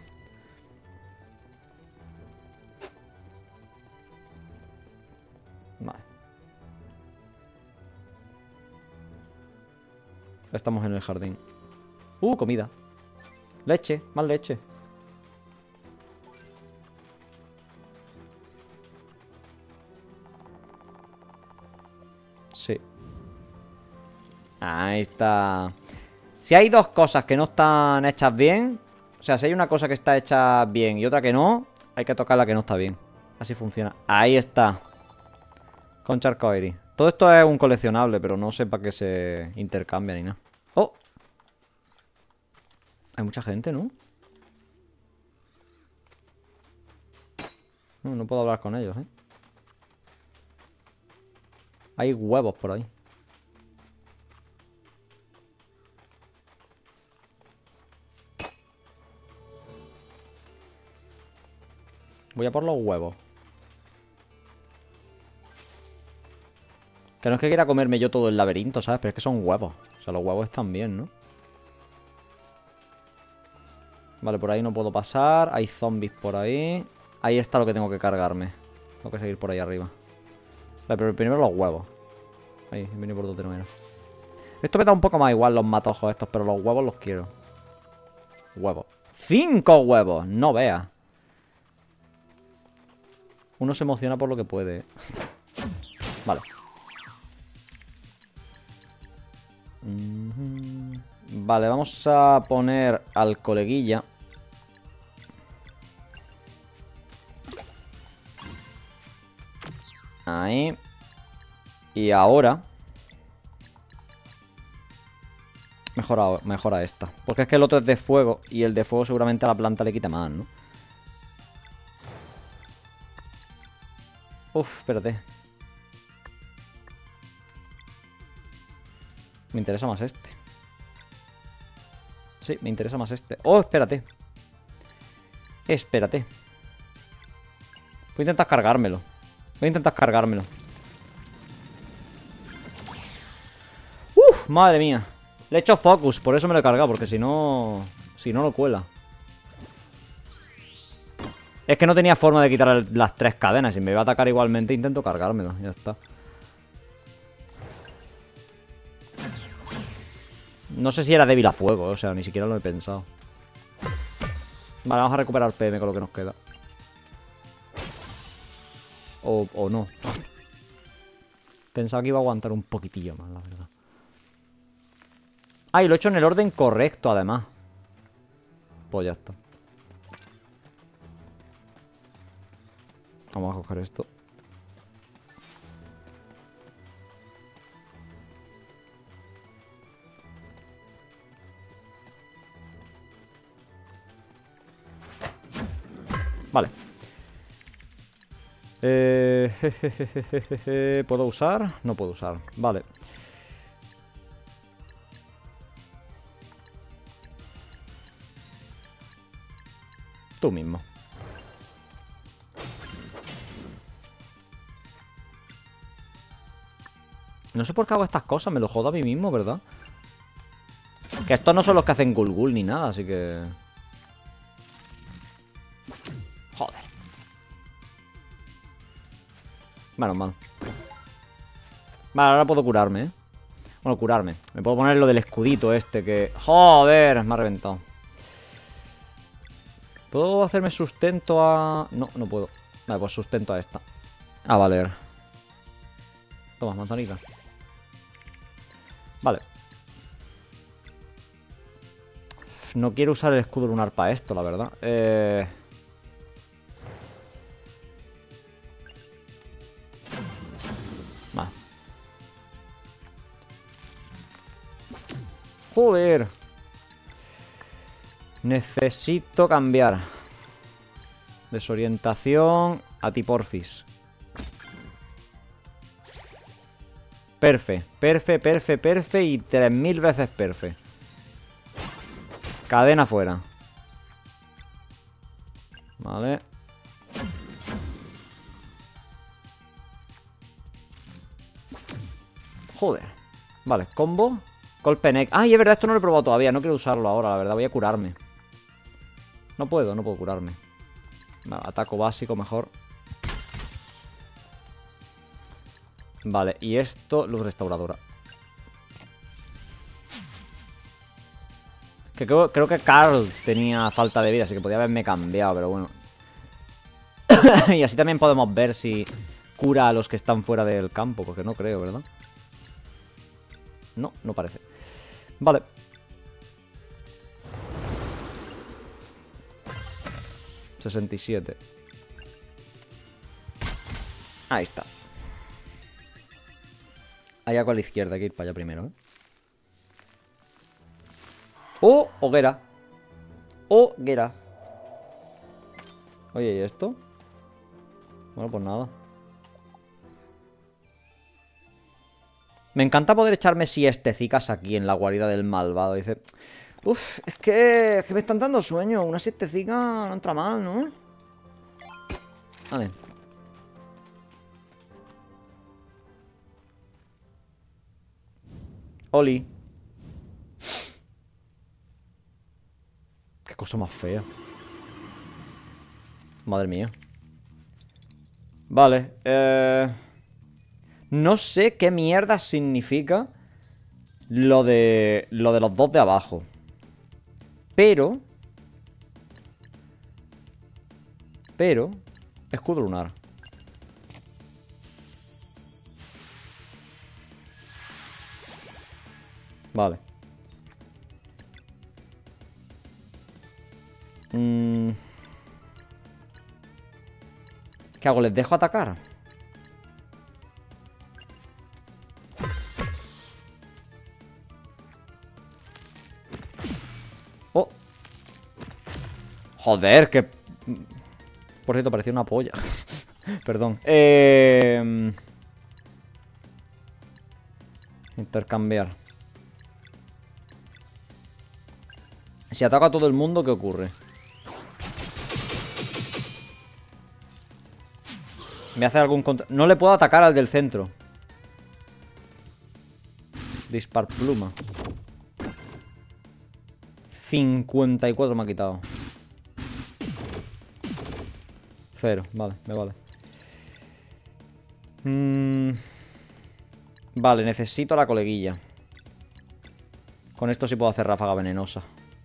Vale. Estamos en el jardín. Uh, comida. Leche, más leche. Sí. Ahí está. Si hay dos cosas que no están hechas bien, o sea, si hay una cosa que está hecha bien y otra que no, hay que tocar la que no está bien. Así funciona. Ahí está. Concha arcoiris. Todo esto es un coleccionable, pero no sé para qué se intercambia ni nada. ¡Oh! Hay mucha gente, ¿no? No, no puedo hablar con ellos, ¿eh? Hay huevos por ahí. Voy a por los huevos. Que no es que quiera comerme yo todo el laberinto, ¿sabes? Pero es que son huevos. O sea, los huevos están bien, ¿no? Vale, por ahí no puedo pasar. Hay zombies por ahí. Ahí está lo que tengo que cargarme. Tengo que seguir por ahí arriba. Vale, pero primero los huevos. Ahí, he venido por donde no era. Esto me da un poco más igual los matojos estos, pero los huevos los quiero. Huevos. ¡Cinco huevos! No veas. Uno se emociona por lo que puede, ¿eh? Vale. Vale, vamos a poner al coleguilla. Ahí. Y ahora Mejora, mejora esta. Porque es que el otro es de fuego. Y el de fuego seguramente a la planta le quita más, ¿no? Uf, espérate. Me interesa más este. Sí, me interesa más este. Oh, espérate. Espérate. Voy a intentar cargármelo. Voy a intentar cargármelo. Uf, madre mía. Le he hecho focus, por eso me lo he cargado. Porque si no... Si no lo cuela. Es que no tenía forma de quitar el, las tres cadenas. Si me va a atacar igualmente, intento cargármelo. Ya está. No sé si era débil a fuego, o sea, ni siquiera lo he pensado. Vale, vamos a recuperar P M con lo que nos queda. O, o no. Pensaba que iba a aguantar un poquitillo más, la verdad. Ah, y lo he hecho en el orden correcto, además. Pues ya está. Vamos a coger esto. Vale. Eh, jejejeje, ¿puedo usar? No puedo usar. Vale. Tú mismo. No sé por qué hago estas cosas. Me lo jodo a mí mismo, ¿verdad? Que estos no son los que hacen gulgul ni nada, así que... Joder. Menos mal. Vale, ahora puedo curarme, ¿eh? Bueno, curarme. Me puedo poner lo del escudito este que... ¡Joder! Me ha reventado. ¿Puedo hacerme sustento a...? No, no puedo. Vale, pues sustento a esta. A valer. Toma, manzanita. Vale. No quiero usar el escudo lunar para esto, la verdad. Eh... Vale. Joder. Necesito cambiar. Desorientación a ti, porfis. Perfe, perfe, perfe, perfe y tres mil veces perfe. Cadena fuera. Vale. Joder. Vale, combo. Golpe neck. Ay, es verdad, esto no lo he probado todavía. No quiero usarlo ahora, la verdad. Voy a curarme. No puedo, no puedo curarme. Vale, ataco básico mejor. Vale, y esto, luz restauradora. Que creo, creo que Carl tenía falta de vida, así que podía haberme cambiado, pero bueno. Y así también podemos ver si cura a los que están fuera del campo, porque no creo, ¿verdad? No, no parece. Vale. sesenta y siete. Ahí está. Hay algo a la izquierda, hay que ir para allá primero, ¿eh? ¡Oh! Hoguera. Hoguera. Oye, ¿y esto? Bueno, pues nada. Me encanta poder echarme siestecicas aquí en la guarida del malvado. Dice... Uf, es que, es que me están dando sueño. Una siestecica no entra mal, ¿no? Vale. Oli. Qué cosa más fea. Madre mía. Vale. Eh... No sé qué mierda significa lo de, lo de los dos de abajo. Pero... Pero... Escudo lunar. Vale. Mm. ¿Qué hago? ¿Les dejo atacar? Oh. Joder, que... Por cierto, parecía una polla. Perdón. Eh... Intercambiar. Si ataco a todo el mundo, ¿qué ocurre? Me hace algún contra... No le puedo atacar al del centro. Dispar pluma. cincuenta y cuatro me ha quitado. Cero, vale, me vale. Mm... Vale, necesito la coleguilla. Con esto sí puedo hacer ráfaga venenosa.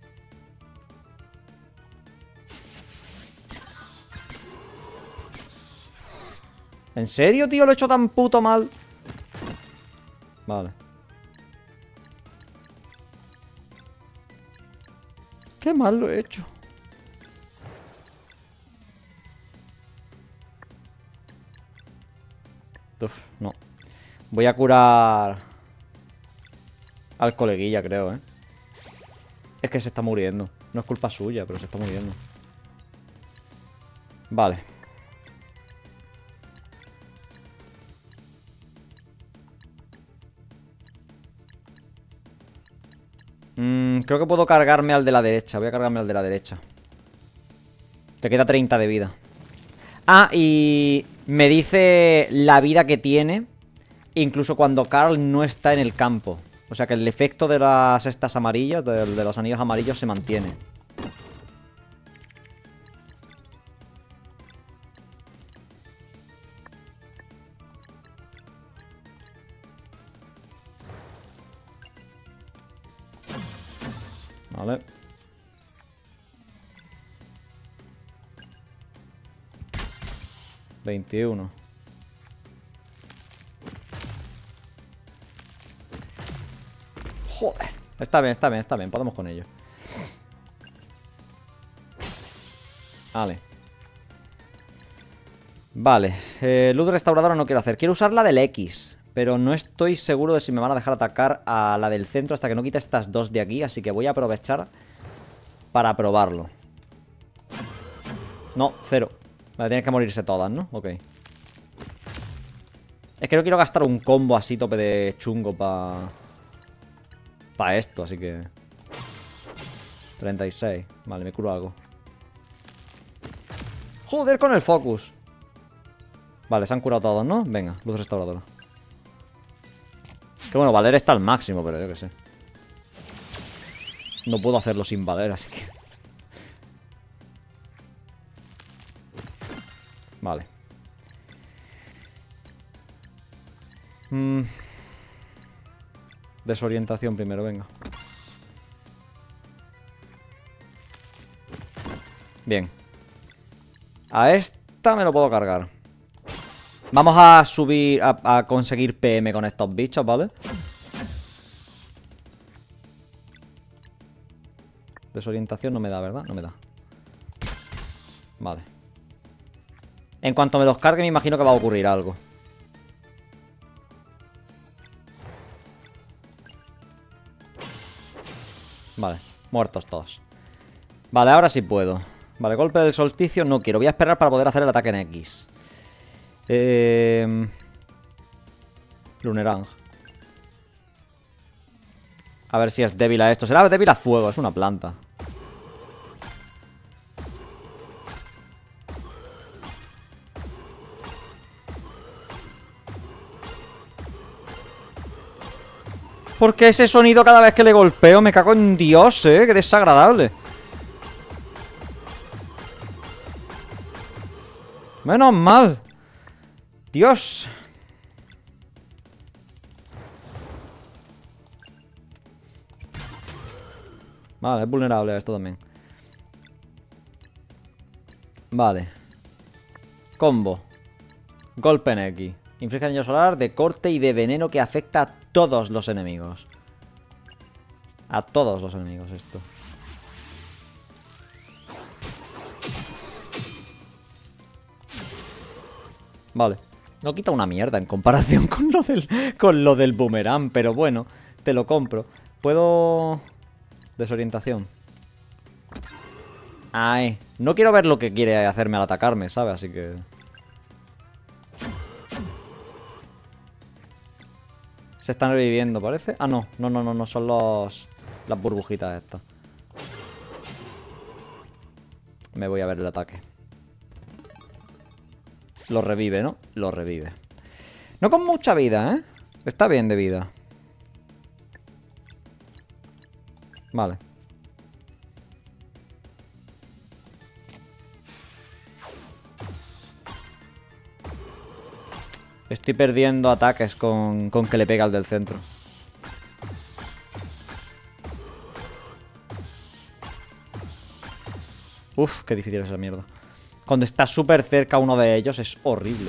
¿En serio, tío? Lo he hecho tan puto mal. Vale. Qué mal lo he hecho. Uf, no. Voy a curar al coleguilla, creo, ¿eh? Es que se está muriendo. No es culpa suya, pero se está muriendo. Vale. Mm, creo que puedo cargarme al de la derecha. Voy a cargarme al de la derecha. Te queda treinta de vida. Ah, y me dice la vida que tiene incluso cuando Carl no está en el campo. O sea que el efecto de las estas amarillas, de, de los anillos amarillos, se mantiene. Vale. veintiuno. Joder. Está bien, está bien, está bien. Podemos con ello. Vale. Vale. Eh, luz restauradora no quiero hacer. Quiero usar la del X. Pero no estoy seguro de si me van a dejar atacar a la del centro hasta que no quite estas dos de aquí. Así que voy a aprovechar para probarlo. No, cero. Vale, tienen que morirse todas, ¿no? Ok. Es que no quiero gastar un combo así tope de chungo para... Para esto, así que... treinta y seis. Vale, me curo algo. Joder con el focus. Vale, se han curado todos, ¿no? Venga, luz restauradora. Que bueno, Valer está al máximo, pero yo qué sé. No puedo hacerlo sin Valer, así que... Vale. Mm. Desorientación primero, venga. Bien. A esta me lo puedo cargar. Vamos a subir, a, a conseguir P M con estos bichos, ¿vale? Desorientación no me da, ¿verdad? No me da. Vale. En cuanto me los cargue me imagino que va a ocurrir algo. Vale, muertos todos. Vale, ahora sí puedo. Vale, golpe del solsticio no quiero. Voy a esperar para poder hacer el ataque en X. Eh... Lunerang. A ver si es débil a esto. Será débil a fuego, es una planta. ¿Por qué ese sonido cada vez que le golpeo? Me cago en Dios, eh. Qué desagradable. Menos mal. Dios. Vale, es vulnerable a esto también. Vale. Combo. Golpe en X. Inflige daño solar de corte y de veneno que afecta a todos los enemigos. A todos los enemigos esto. Vale. No quita una mierda en comparación con lo del, con lo del boomerang, pero bueno, te lo compro. Puedo... Desorientación. Ay, no quiero ver lo que quiere hacerme al atacarme, ¿sabes? Así que... Se están reviviendo, parece. Ah, no, no, no, no, no son los... Las burbujitas estas. Me voy a ver el ataque. Lo revive, ¿no? Lo revive. No con mucha vida, ¿eh? Está bien de vida. Vale. Estoy perdiendo ataques con, con que le pega al del centro. Uf, qué difícil es esa mierda. Cuando está súper cerca uno de ellos es horrible.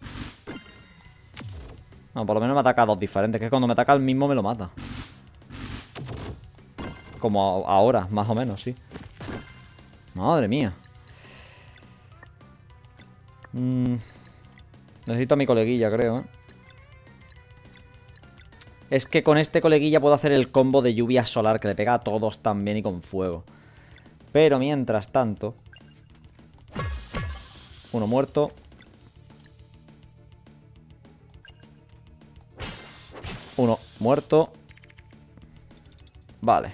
No, por lo menos me ataca a dos diferentes. Que cuando me ataca el mismo me lo mata. Como ahora, más o menos, sí. Madre mía. Mm, necesito a mi coleguilla, creo, ¿eh? Es que con este coleguilla puedo hacer el combo de lluvia solar que le pega a todos también y con fuego. Pero mientras tanto... Uno muerto. Uno muerto. Vale.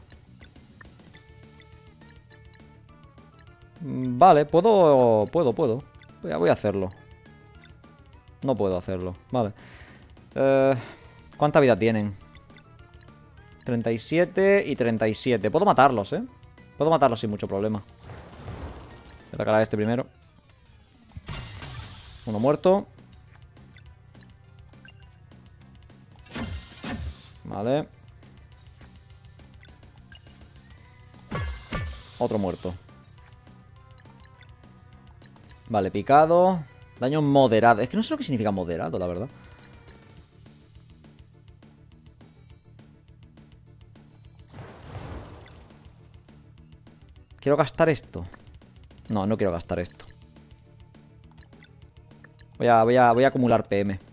Vale, puedo... Puedo, puedo. Voy a, voy a hacerlo. No puedo hacerlo. Vale. Eh, ¿Cuánta vida tienen? treinta y siete y treinta y siete. Puedo matarlos, ¿eh? Puedo matarlos sin mucho problema. Voy a atacar a este primero. Uno muerto. Vale. Otro muerto. Vale, picado. Daño moderado. Es que no sé lo que significa moderado, la verdad. ¿Quiero gastar esto? No, no quiero gastar esto. Voy a, voy a, voy a acumular P M.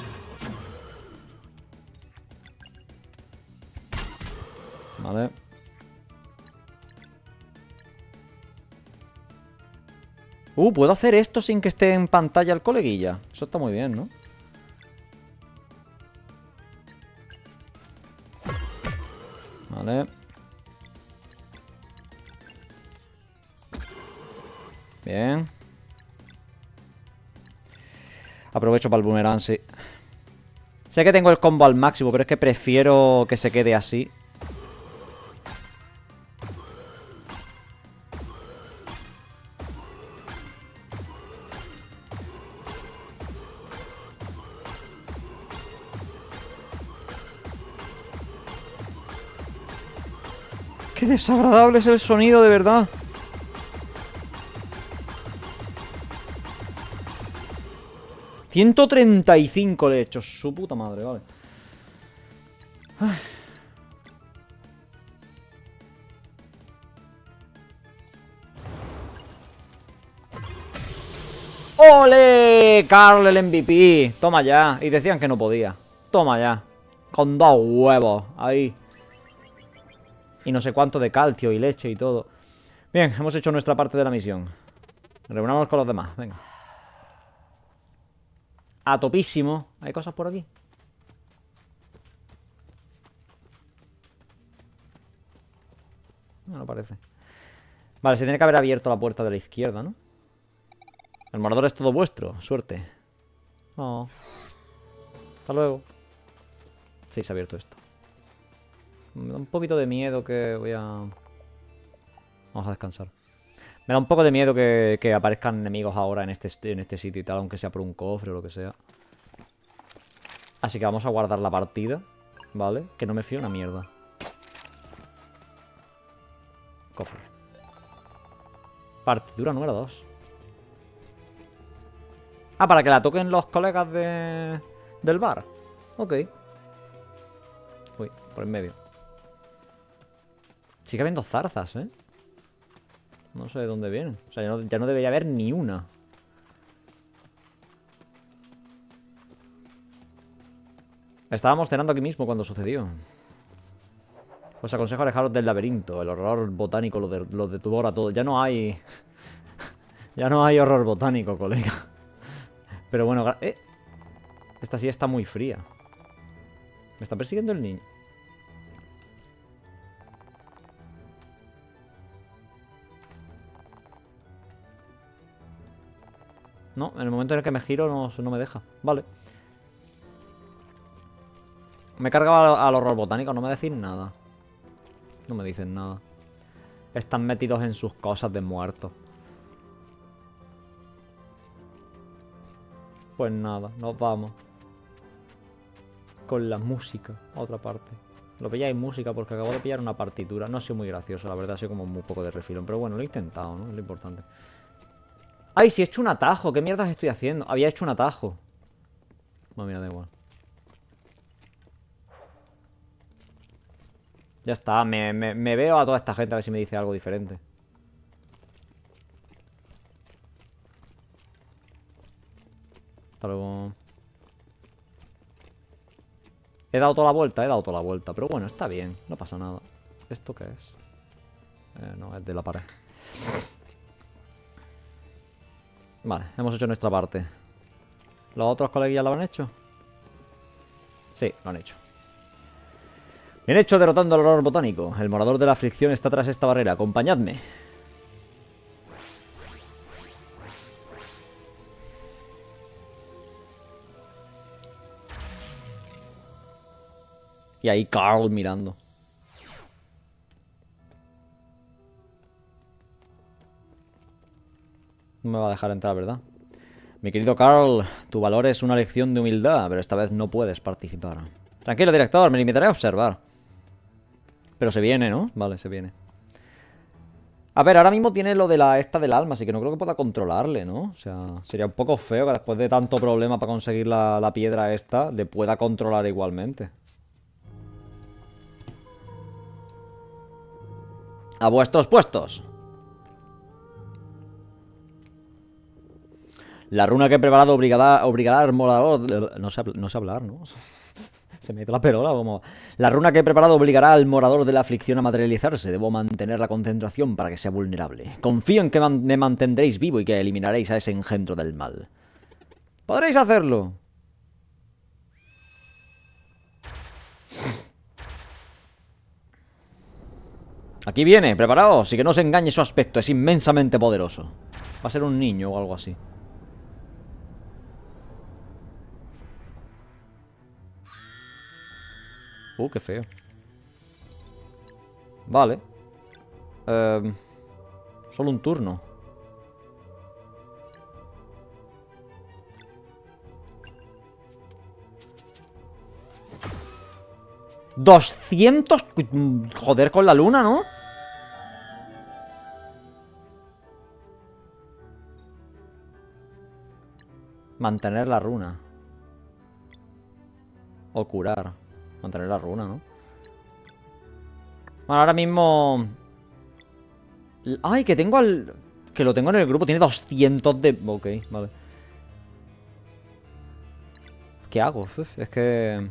Vale. Uh, puedo hacer esto sin que esté en pantalla el coleguilla. Eso está muy bien, ¿no? Vale. Bien. Aprovecho para el boomerang, sí. Sé que tengo el combo al máximo, pero es que prefiero que se quede así. Qué desagradable es el sonido, de verdad. ciento treinta y cinco le he hecho. Su puta madre, vale. Ay. ¡Ole! Carl, el M V P. Toma ya. Y decían que no podía. Toma ya. Con dos huevos. Ahí. Y no sé cuánto de calcio y leche y todo. Bien, hemos hecho nuestra parte de la misión. Reunamos con los demás, venga. A topísimo. ¿Hay cosas por aquí? No, no parece. Vale, se tiene que haber abierto la puerta de la izquierda, ¿no? El morador es todo vuestro. Suerte. No. Hasta luego. Sí, se ha abierto esto. Me da un poquito de miedo que voy a... Vamos a descansar. Me da un poco de miedo que, que aparezcan enemigos ahora en este, en este sitio y tal, aunque sea por un cofre o lo que sea. Así que vamos a guardar la partida, ¿vale? Que no me fío una mierda. Cofre. Partidura número dos. Ah, para que la toquen los colegas de... del bar. Ok. Uy, por en medio. Sigue habiendo zarzas, ¿eh? No sé de dónde vienen. O sea, ya no, ya no debería haber ni una. Estábamos cenando aquí mismo cuando sucedió. Os aconsejo alejaros del laberinto. El horror botánico lo, de, lo devora todo. Ya no hay... ya no hay horror botánico, colega. Pero bueno... ¿Eh? Esta sí está muy fría. ¿Me está persiguiendo el niño? No, en el momento en el que me giro no, no me deja. Vale. Me he cargado al, al horror botánico, no me decís nada. No me dicen nada. Están metidos en sus cosas de muertos. Pues nada, nos vamos. Con la música, a otra parte. Lo pilláis música porque acabo de pillar una partitura. No ha sido muy gracioso, la verdad, ha sido como muy poco de refilón. Pero bueno, lo he intentado, ¿no? Es lo importante. ¡Ay, si he hecho un atajo! ¿Qué mierdas estoy haciendo? Había hecho un atajo. Bueno, mira, da igual. Ya está, me, me, me veo a toda esta gente a ver si me dice algo diferente. Hasta luego. He dado toda la vuelta, he dado toda la vuelta. Pero bueno, está bien, no pasa nada. ¿Esto qué es? Eh, no, es de la pared. Vale, hemos hecho nuestra parte. ¿Los otros coleguillas lo han hecho? Sí, lo han hecho. Bien hecho derrotando al horror botánico. El morador de la aflicción está tras esta barrera. Acompañadme. Y ahí Carl mirando. No me va a dejar entrar, ¿verdad? Mi querido Carl, tu valor es una lección de humildad, pero esta vez no puedes participar. Tranquilo, director, me limitaré a observar. Pero se viene, ¿no? Vale, se viene. A ver, ahora mismo tiene lo de la esta del alma, así que no creo que pueda controlarle, ¿no? O sea, sería un poco feo que después de tanto problema para conseguir la, la piedra esta, le pueda controlar igualmente. A vuestros puestos. La runa que he preparado obligará, obligará al morador... No sé, no sé hablar, ¿no? Se me ha ido la perola, como... La runa que he preparado obligará al morador de la aflicción a materializarse. Debo mantener la concentración para que sea vulnerable. Confío en que man me mantendréis vivo y que eliminaréis a ese engendro del mal. ¡Podréis hacerlo! Aquí viene, preparaos, y que no os engañe su aspecto, es inmensamente poderoso. Va a ser un niño o algo así. Uh, qué feo. Vale. Eh, solo un turno. Doscientos... Joder, con la luna, ¿no? Mantener la runa. O curar. Mantener la runa, ¿no? Bueno, ahora mismo... Ay, que tengo al... Que lo tengo en el grupo. Tiene doscientos de... Ok, vale. ¿Qué hago? Uf, es que...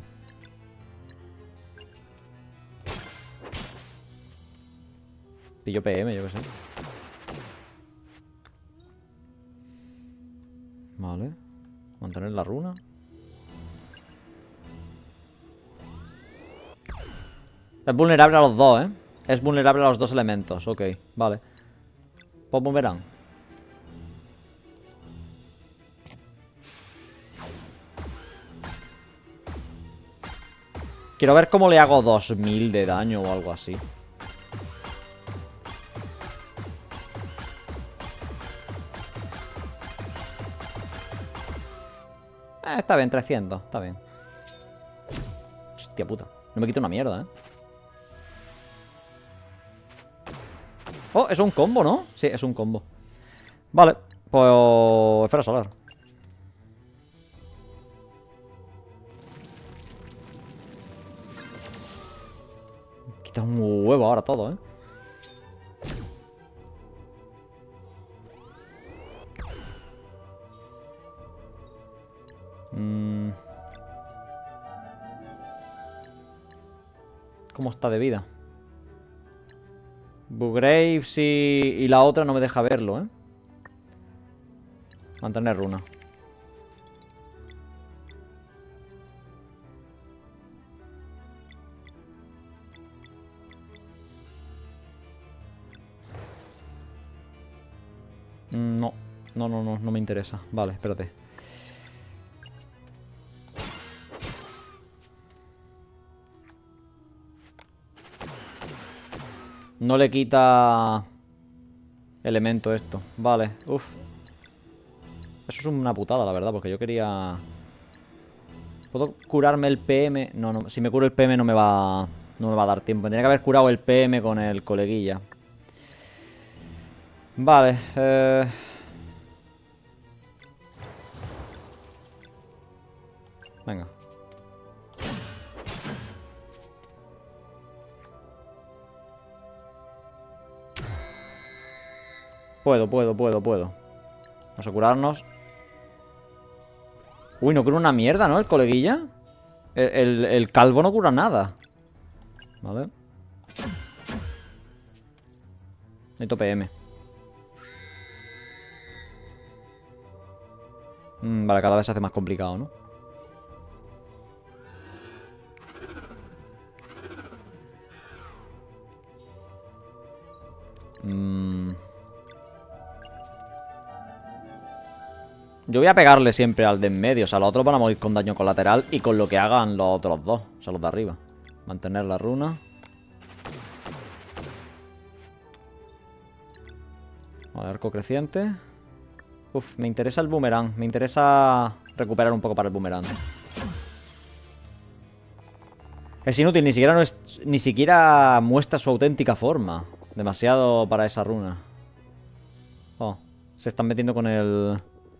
Pillo P M, yo qué sé. Vale. Mantener la runa. Es vulnerable a los dos, ¿eh? Es vulnerable a los dos elementos. Ok, vale. Pues boomerang. Quiero ver cómo le hago dos mil de daño o algo así. Eh, está bien, trescientos. Está bien. Hostia puta. No me quita una mierda, ¿eh? Oh, es un combo, ¿no? Sí, es un combo. Vale, pues... Esfera solar. Quita un huevo ahora todo, ¿eh? Mm. ¿Cómo está de vida? Bugraves y... y la otra no me deja verlo, ¿eh? Mantener runa. Mm, no, no, no, no, no me interesa. Vale, espérate. No le quita... elemento esto. Vale, uff. Eso es una putada, la verdad, porque yo quería... ¿Puedo curarme el P M? No, no, si me curo el P M no me va... No me va a dar tiempo. Tendría que haber curado el P M con el coleguilla. Vale, eh... Venga. Puedo, puedo, puedo, puedo. Vamos a curarnos. Uy, no cura una mierda, ¿no? El coleguilla. El, el, el calvo no cura nada. Vale. Necesito P M. Mm, vale, cada vez se hace más complicado, ¿no? Mm. Yo voy a pegarle siempre al de en medio. O sea, los otros van a morir con daño colateral y con lo que hagan los otros dos. O sea, los de arriba. Mantener la runa. Vale, arco creciente. Uf, me interesa el boomerang. Me interesa recuperar un poco para el boomerang. Es inútil, ni siquiera, no es, ni siquiera muestra su auténtica forma. Demasiado para esa runa. Oh, se están metiendo con el...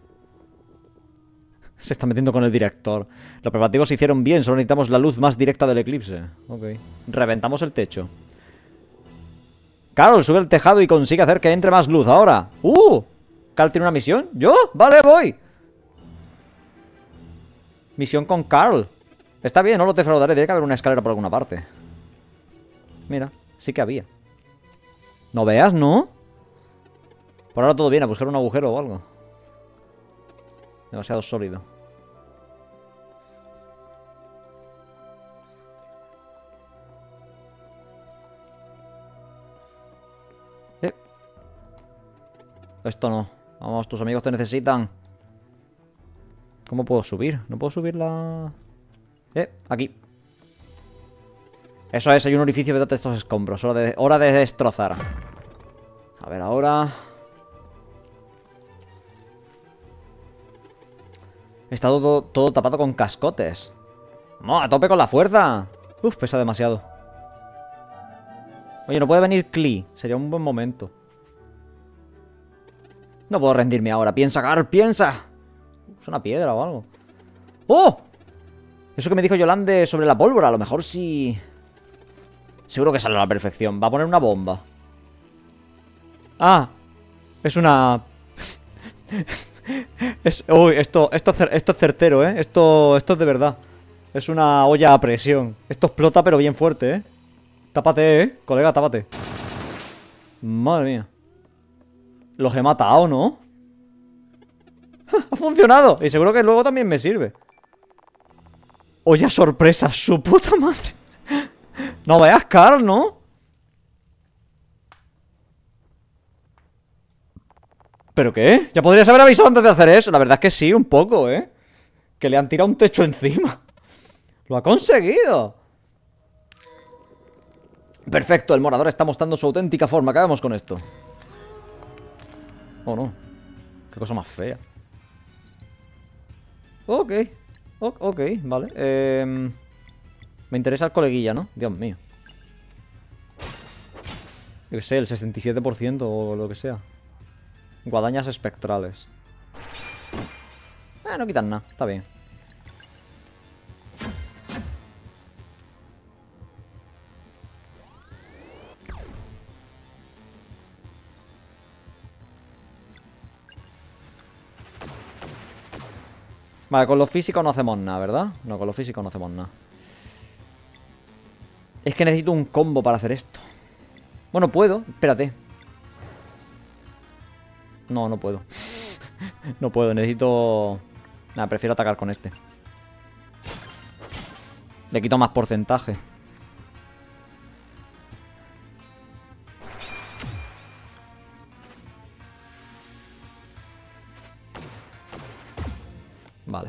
Se está metiendo con el director. Los preparativos se hicieron bien, solo necesitamos la luz más directa del eclipse. Ok. Reventamos el techo. Carol, sube el tejado y consigue hacer que entre más luz ahora. ¡Uh! ¿Carl tiene una misión? ¿Yo? Vale, voy. Misión con Carl. Está bien, no lo defraudaré. Tiene que haber una escalera por alguna parte. Mira, sí que había. ¿No veas, no? Por ahora todo bien, a buscar un agujero o algo. Demasiado sólido. Eh. Esto no. Vamos, tus amigos te necesitan. ¿Cómo puedo subir? ¿No puedo subir la...? Eh, aquí. Eso es, hay un orificio detrás de estos escombros. Hora de, hora de destrozar. A ver, ahora... Está todo, todo tapado con cascotes. ¡No, a tope con la fuerza! Uf, pesa demasiado. Oye, no puede venir Klee. Sería un buen momento. No puedo rendirme ahora. Piensa, Carl, piensa. Es una piedra o algo. ¡Oh! Eso que me dijo Yolande sobre la pólvora. A lo mejor sí... Seguro que sale a la perfección. Va a poner una bomba. Ah. Es una... es... Uy, esto, esto, esto es certero, ¿eh? Esto, esto es de verdad. Es una olla a presión. Esto explota pero bien fuerte, ¿eh? Tápate, ¿eh? Colega, tápate. Madre mía. Los he matado, ¿no? ¡Ha funcionado! Y seguro que luego también me sirve. Olla sorpresa, su puta madre. No veas, Carl, ¿no? ¿Pero qué? Ya podrías haber avisado antes de hacer eso. La verdad es que sí, un poco, ¿eh? Que le han tirado un techo encima. ¡Lo ha conseguido! Perfecto, el morador está mostrando su auténtica forma. Acabemos con esto. Oh, no. Qué cosa más fea. Ok. O ok, vale. Eh... Me interesa el coleguilla, ¿no? Dios mío. Yo qué sé, el sesenta y siete por ciento o lo que sea. Guadañas espectrales. Eh, no quitan nada. Está bien. Vale, con lo físico no hacemos nada, ¿verdad? No, con lo físico no hacemos nada. Es que necesito un combo para hacer esto. Bueno, puedo, espérate. No, no puedo. No puedo, necesito... Nada, prefiero atacar con este. Le quito más porcentaje. Vale.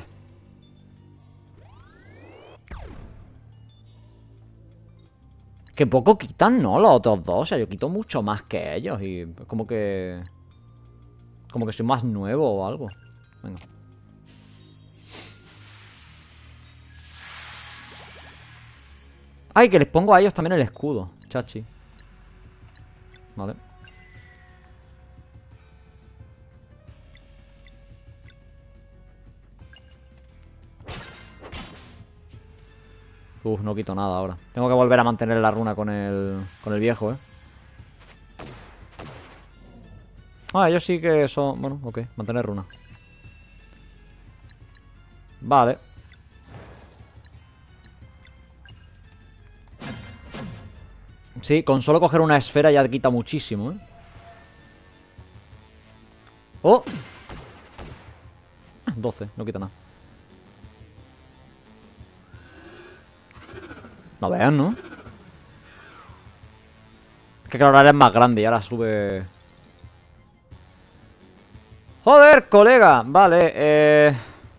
Que poco quitan, ¿no? Los otros dos. O sea, yo quito mucho más que ellos. Y como que... Como que soy más nuevo o algo. Venga. Ay, que les pongo a ellos también el escudo. Chachi. Vale. Uf, no quito nada ahora. Tengo que volver a mantener la runa con el, con el viejo, ¿eh? Ah, ellos sí que son... Bueno, ok, mantener runa. Vale. Sí, con solo coger una esfera ya quita muchísimo, ¿eh? ¡Oh! doce, no quita nada. No vean, ¿no? Es que claro, ahora es más grande y ahora sube... ¡Joder, colega! Vale, eh...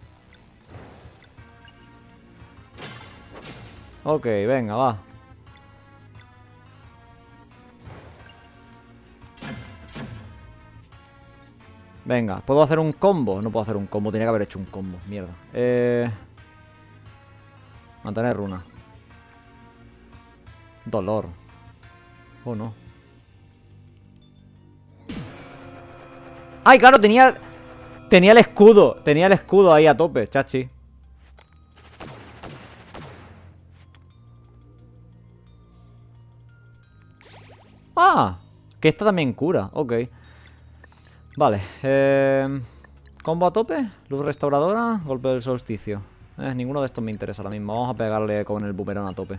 Ok, venga, va. Venga, ¿puedo hacer un combo? No puedo hacer un combo, tenía que haber hecho un combo. Mierda. Eh... Mantener runa. Dolor. Oh, no. ¡Ay, claro! Tenía... Tenía el escudo. Tenía el escudo ahí a tope, chachi. Ah, que esta también cura. Ok. Vale. Eh... Combo a tope. Luz restauradora. Golpe del solsticio. Eh, ninguno de estos me interesa ahora mismo. Vamos a pegarle con el boomerang a tope.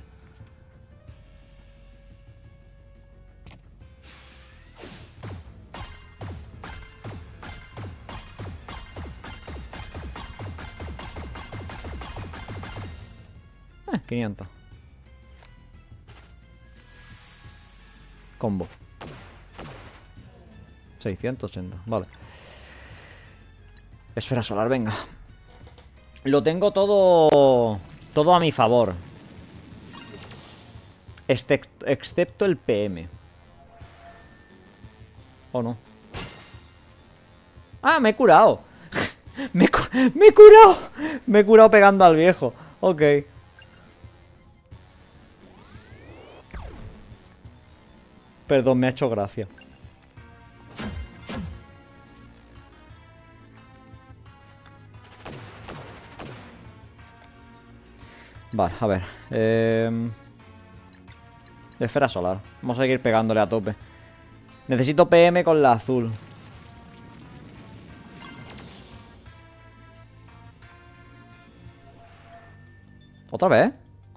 Eh, quinientos. Combo. seiscientos ochenta, vale. Esfera solar, venga. Lo tengo todo... Todo a mi favor. Excep- Excepto el P M. ¿O no? ¡Ah, me he curado! me, he cu ¡Me he curado! Me he curado pegando al viejo. Ok. Perdón, me ha hecho gracia. Vale, a ver. Eh... Esfera solar. Vamos a seguir pegándole a tope. Necesito P M con la azul. ¿Otra vez?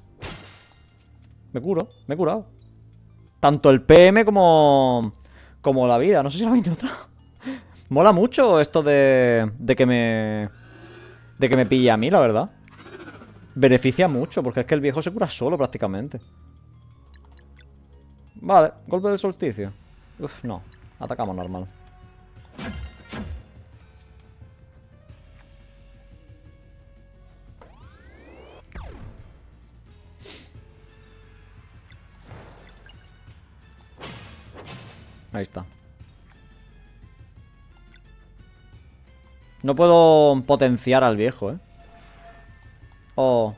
Me curo, me he curado. Tanto el P M como... Como la vida, no sé si lo habéis notado. Mola mucho esto de... De que me... De que me pille a mí, la verdad. Beneficia mucho, porque es que el viejo se cura solo prácticamente. Vale, golpe del solsticio. Uf, no, atacamos normal. Ahí está. No puedo potenciar al viejo, ¿eh? Oh.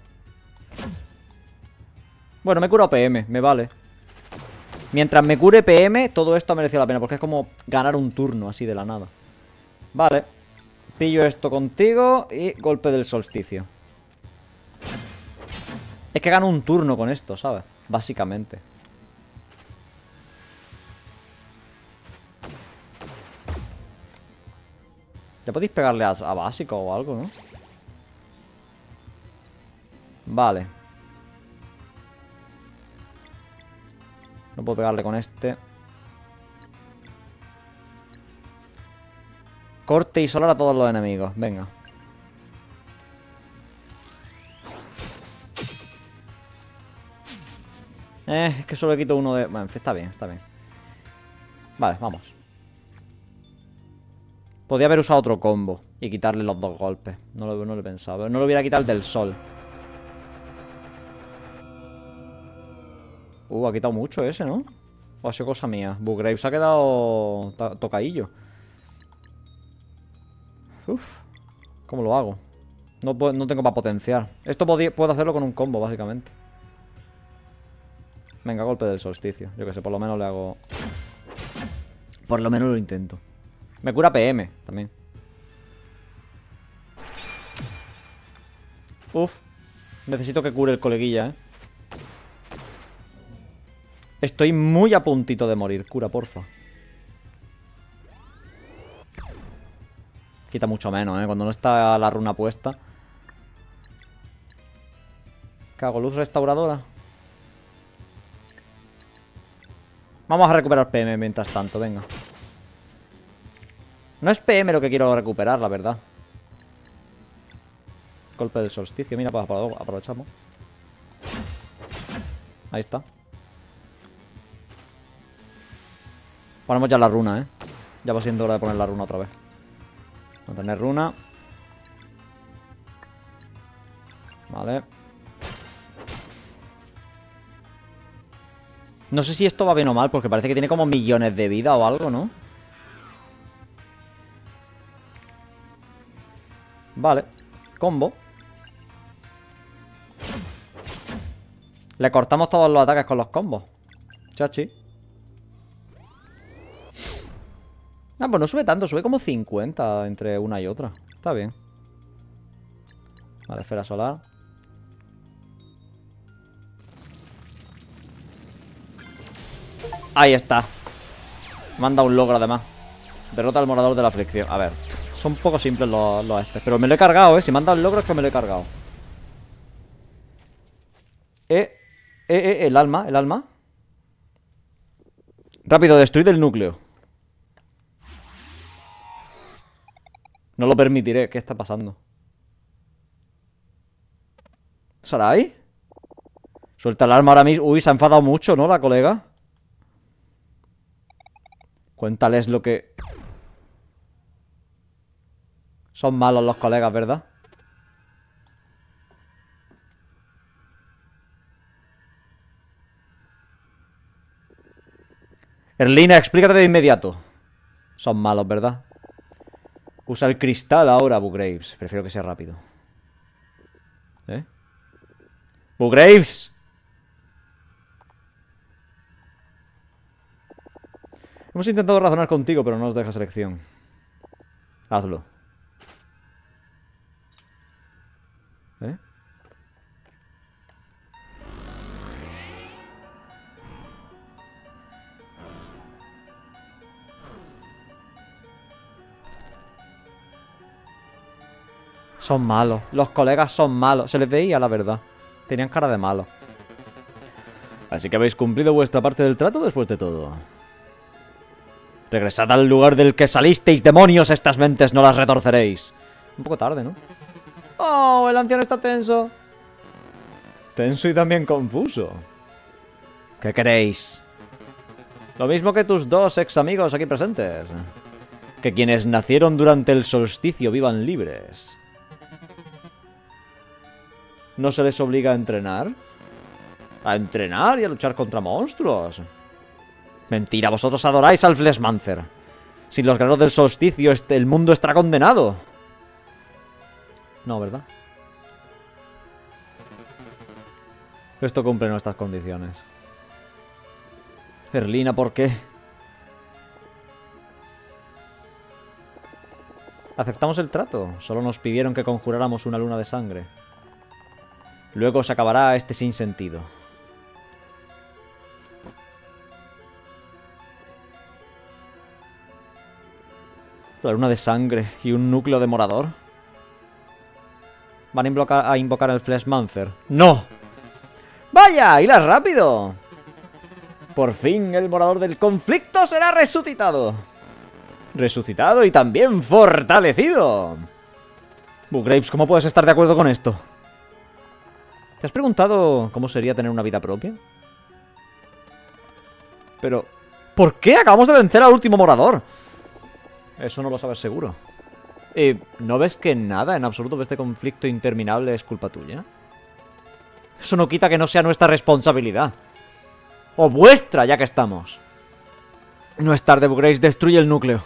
Bueno, me curo P M, me vale. Mientras me cure P M, todo esto ha merecido la pena, porque es como ganar un turno así de la nada. Vale. Pillo esto contigo y golpe del solsticio. Es que gano un turno con esto, ¿sabes? Básicamente. Ya podéis pegarle a, a básico o algo, ¿no? Vale. No puedo pegarle con este. Corte y solar a todos los enemigos. Venga. Eh, es que solo quito uno de... Bueno, en fin, está bien, está bien. Vale, vamos. Podría haber usado otro combo y quitarle los dos golpes. No lo, no lo he pensado. Pero no lo hubiera quitado el del sol. Uh, ha quitado mucho ese, ¿no? O ha sido cosa mía. Bugrave se ha quedado tocaillo. Uf. ¿Cómo lo hago? No, puedo, no tengo para potenciar. Esto puedo hacerlo con un combo, básicamente. Venga, golpe del solsticio. Yo que sé, por lo menos le hago... Por lo menos lo intento. Me cura P M también. Uf. Necesito que cure el coleguilla, ¿eh? Estoy muy a puntito de morir. Cura, porfa. Quita mucho menos, ¿eh? Cuando no está la runa puesta. Cago, luz restauradora. Vamos a recuperar P M mientras tanto, venga. No es P M lo que quiero recuperar, la verdad. Golpe del solsticio, mira, pues aprovechamos. Ahí está. Ponemos ya la runa, ¿eh? Ya va siendo hora de poner la runa otra vez. Vamos a tener runa. Vale. No sé si esto va bien o mal, porque parece que tiene como millones de vida o algo, ¿no? Vale. Combo. Le cortamos todos los ataques con los combos. Chachi. Ah, pues no sube tanto, sube como cincuenta entre una y otra. Está bien. Vale, esfera solar. Ahí está. Me han dado un logro además. Derrota al morador de la aflicción. A ver, son un poco simples los, los estos. Pero me lo he cargado, eh. Si me han dado el logro es que me lo he cargado. Eh, eh, eh, el alma, el alma. Rápido, destruid el núcleo. No lo permitiré. ¿Qué está pasando? ¿Sarai? Suelta el arma ahora mismo. Uy, se ha enfadado mucho, ¿no? La colega. Cuéntales lo que... Son malos los colegas, ¿verdad? Erlina, explícate de inmediato. Son malos, ¿verdad? Usa el cristal ahora, Bugraves. Prefiero que sea rápido. ¿Eh? ¡Bugraves! Hemos intentado razonar contigo, pero no nos dejas elección. Hazlo. ¿Eh? Son malos. Los colegas son malos. Se les veía, la verdad. Tenían cara de malos. Así que habéis cumplido vuestra parte del trato después de todo. Regresad al lugar del que salisteis, demonios. Estas mentes no las retorceréis. Un poco tarde, ¿no? Oh, el anciano está tenso. Tenso y también confuso. ¿Qué queréis? Lo mismo que tus dos ex amigos aquí presentes. Que quienes nacieron durante el solsticio vivan libres. ¿No se les obliga a entrenar? ¿A entrenar y a luchar contra monstruos? Mentira, vosotros adoráis al Fleshmancer. Sin los guerreros del solsticio, este, el mundo estará condenado. No, ¿verdad? Esto cumple nuestras condiciones. Erlina, ¿por qué? Aceptamos el trato. Solo nos pidieron que conjuráramos una luna de sangre. Luego se acabará este sinsentido. La luna de sangre y un núcleo de morador. Van a invocar, a invocar al Fleshmancer. ¡No! ¡Vaya! ¡Hilas rápido! Por fin el morador del conflicto será resucitado. Resucitado y también fortalecido. Bugraves, ¿cómo puedes estar de acuerdo con esto? ¿Te has preguntado cómo sería tener una vida propia? Pero, ¿por qué acabamos de vencer al último morador? Eso no lo sabes seguro. ¿Y no ves que nada en absoluto de este conflicto interminable es culpa tuya? Eso no quita que no sea nuestra responsabilidad. O vuestra, ya que estamos. No es tarde, Bugraves, destruye el núcleo.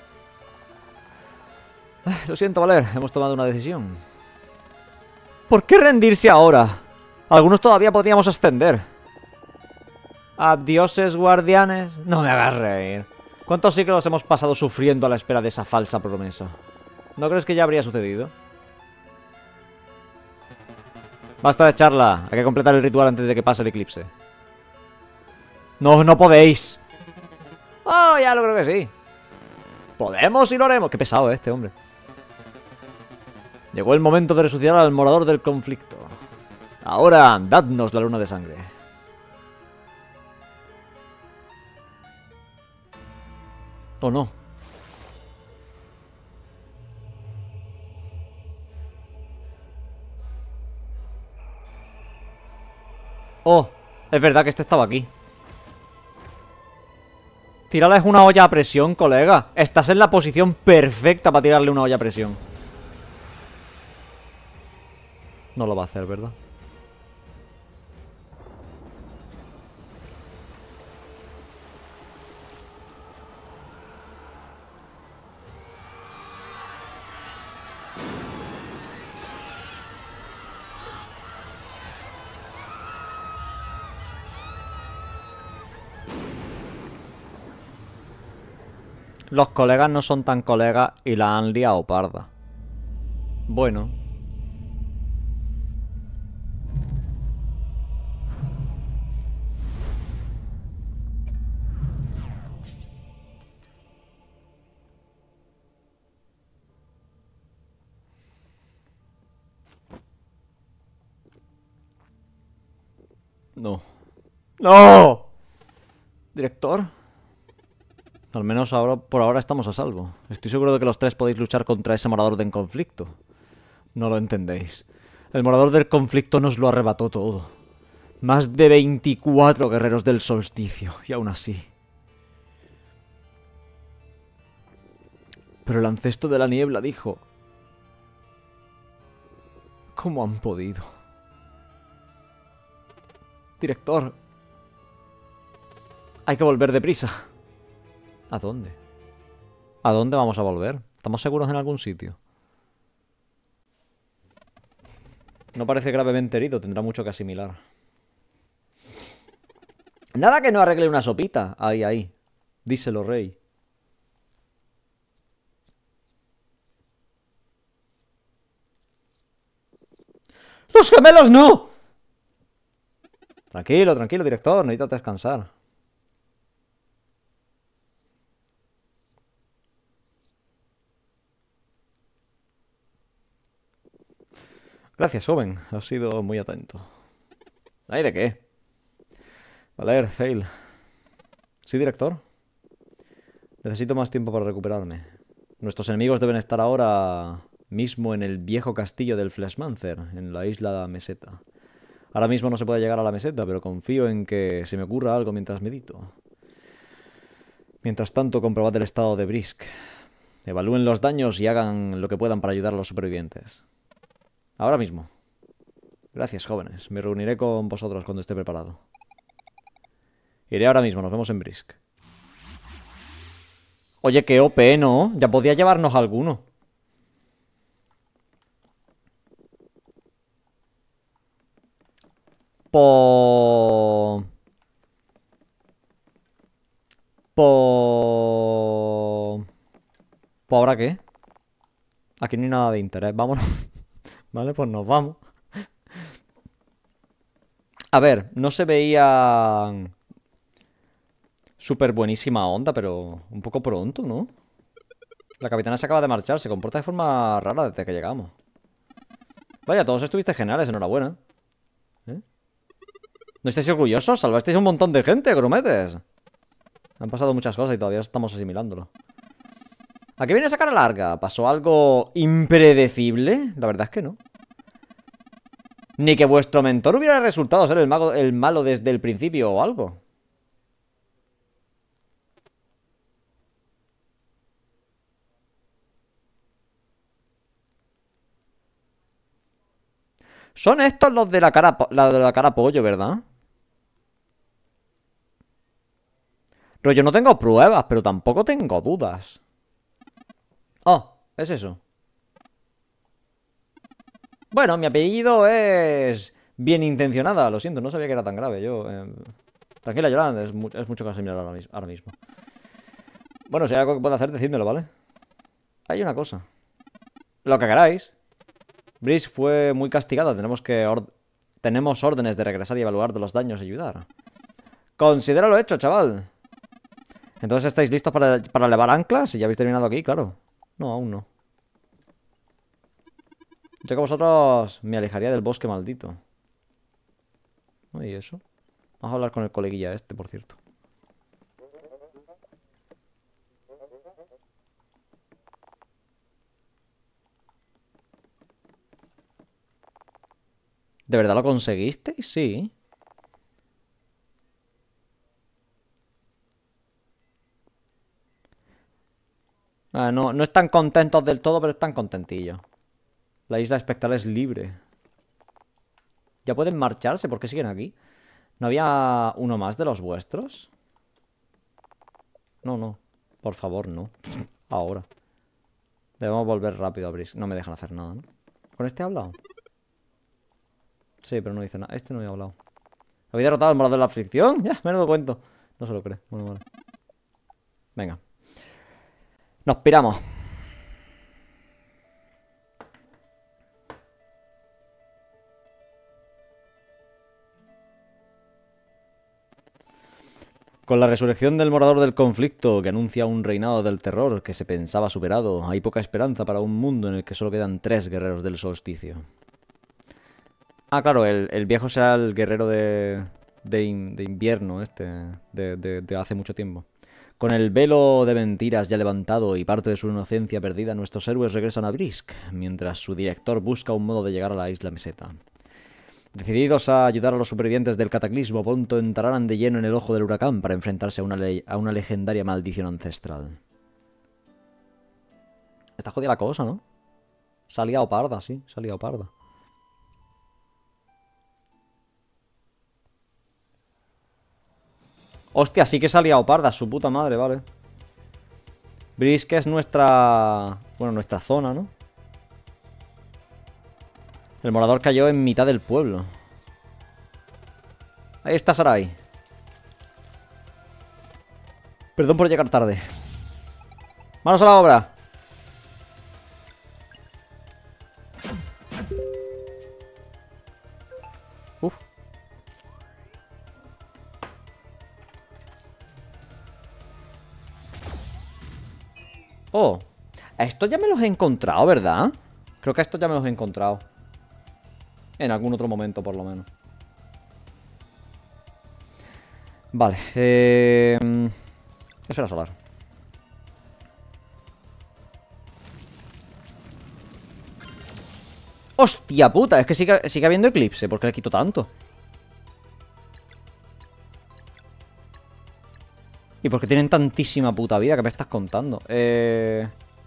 Lo siento, Valer, hemos tomado una decisión. ¿Por qué rendirse ahora? Algunos todavía podríamos ascender. Adioses, guardianes. No me hagas reír. ¿Cuántos siglos hemos pasado sufriendo a la espera de esa falsa promesa? ¿No crees que ya habría sucedido? Basta de charla. Hay que completar el ritual antes de que pase el eclipse. No, no podéis. Oh, ya lo creo que sí. Podemos y lo haremos. Qué pesado este hombre. Llegó el momento de resucitar al morador del conflicto. Ahora, dadnos la luna de sangre. ¿O no? Oh, es verdad que este estaba aquí. Tirarles una olla a presión, colega. Estás en la posición perfecta para tirarle una olla a presión. No lo va a hacer, ¿verdad? Los colegas no son tan colegas y la han liado parda. Bueno. No. ¡No! ¿Director? Al menos ahora, por ahora estamos a salvo. Estoy seguro de que los tres podéis luchar contra ese morador del conflicto. No lo entendéis. El morador del conflicto nos lo arrebató todo. Más de veinticuatro guerreros del solsticio, y aún así. Pero el ancestro de la niebla dijo... ¿Cómo han podido? Director. Hay que volver deprisa. ¿A dónde? ¿A dónde vamos a volver? ¿Estamos seguros en algún sitio? No parece gravemente herido, tendrá mucho que asimilar. Nada que no arregle una sopita. Ahí, ahí. Díselo, rey. ¡Los gemelos no! Tranquilo, tranquilo, director. Necesitas descansar. Gracias, joven. Has sido muy atento. ¿Ay, de qué? Valer, Zale. ¿Sí, director? Necesito más tiempo para recuperarme. Nuestros enemigos deben estar ahora mismo en el viejo castillo del Fleshmancer, en la isla Meseta. Ahora mismo no se puede llegar a la meseta, pero confío en que se me ocurra algo mientras medito. Mientras tanto, comprobad el estado de Brisk. Evalúen los daños y hagan lo que puedan para ayudar a los supervivientes. Ahora mismo. Gracias, jóvenes. Me reuniré con vosotros cuando esté preparado. Iré ahora mismo. Nos vemos en Brisk. Oye, qué O P, ¿no? Ya podía llevarnos alguno. Po... Po... ¿Po ahora qué? Aquí no hay nada de interés. Vámonos. Vale, pues nos vamos. A ver, no se veía súper buenísima onda, pero un poco pronto, ¿no? La capitana se acaba de marchar. Se comporta de forma rara desde que llegamos. Vaya, todos estuviste geniales. Enhorabuena. ¿Eh? ¿No estáis orgullosos? Salvasteis a un montón de gente, grometes. Han pasado muchas cosas y todavía estamos asimilándolo. ¿A qué viene esa cara larga? ¿Pasó algo impredecible? La verdad es que no. Ni que vuestro mentor hubiera resultado ser el, mago, el malo desde el principio o algo. Son estos los de la cara, la de la cara pollo, ¿verdad? Pero yo no tengo pruebas, pero tampoco tengo dudas. Oh, es eso. Bueno, mi apellido es bien intencionada. Lo siento, no sabía que era tan grave. Yo... Eh... Tranquila, Yolanda, es, mu es mucho que asimilar ahora, mis ahora mismo. Bueno, si hay algo que pueda hacer, decídmelo, ¿vale? Hay una cosa. Lo que queráis. Brisk fue muy castigada. Tenemos que... Or Tenemos órdenes de regresar y evaluar los daños y ayudar. Considéralo hecho, chaval. Entonces, ¿estáis listos para, para elevar anclas? Si ya habéis terminado aquí, claro. No, aún no. Yo que vosotros me alejaría del bosque maldito. ¿Y eso? Vamos a hablar con el coleguilla este, por cierto. ¿De verdad lo conseguisteis? Sí. Ah, no, no están contentos del todo, pero están contentillos. La isla espectral es libre. ¿Ya pueden marcharse? ¿Por qué siguen aquí? ¿No había uno más de los vuestros? No, no. Por favor, no. Ahora. Debemos volver rápido a Brisk. No me dejan hacer nada, ¿no? ¿Con este he hablado? Sí, pero no dice nada. Este no he hablado. ¿Habéis derrotado al morador de la aflicción? Ya, me lo cuento. No se lo cree. Bueno, vale. Venga. Nos piramos. Con la resurrección del morador del conflicto, que anuncia un reinado del terror que se pensaba superado, hay poca esperanza para un mundo en el que solo quedan tres guerreros del solsticio. Ah, claro, el, el viejo será el guerrero de, de, in, de invierno este, de, de, de hace mucho tiempo. Con el velo de mentiras ya levantado y parte de su inocencia perdida, nuestros héroes regresan a Brisk, mientras su director busca un modo de llegar a la isla Meseta. Decididos a ayudar a los supervivientes del cataclismo, pronto entrarán de lleno en el ojo del huracán para enfrentarse a una, a una legendaria maldición ancestral. Está jodida la cosa, ¿no? Se ha liado parda, sí, se ha liado parda. Hostia, sí que se ha liado parda, su puta madre, vale. Brisk es nuestra... Bueno, nuestra zona, ¿no? El morador cayó en mitad del pueblo. Ahí está Sarai. Perdón por llegar tarde. ¡Manos a la obra! Uf. Oh, a estos ya me los he encontrado, ¿verdad? Creo que a estos ya me los he encontrado. En algún otro momento, por lo menos. Vale, eh... esfera solar. ¡Hostia puta! Es que sigue, sigue habiendo eclipse. ¿Por qué le quito tanto? ¿Y por qué tienen tantísima puta vida? ¿Qué me estás contando? Eh...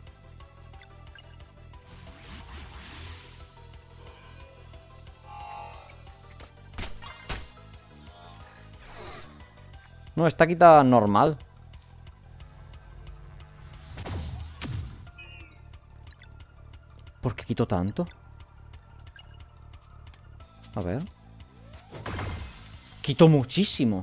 No, esta quita normal. ¿Por qué quito tanto? A ver. Quito muchísimo.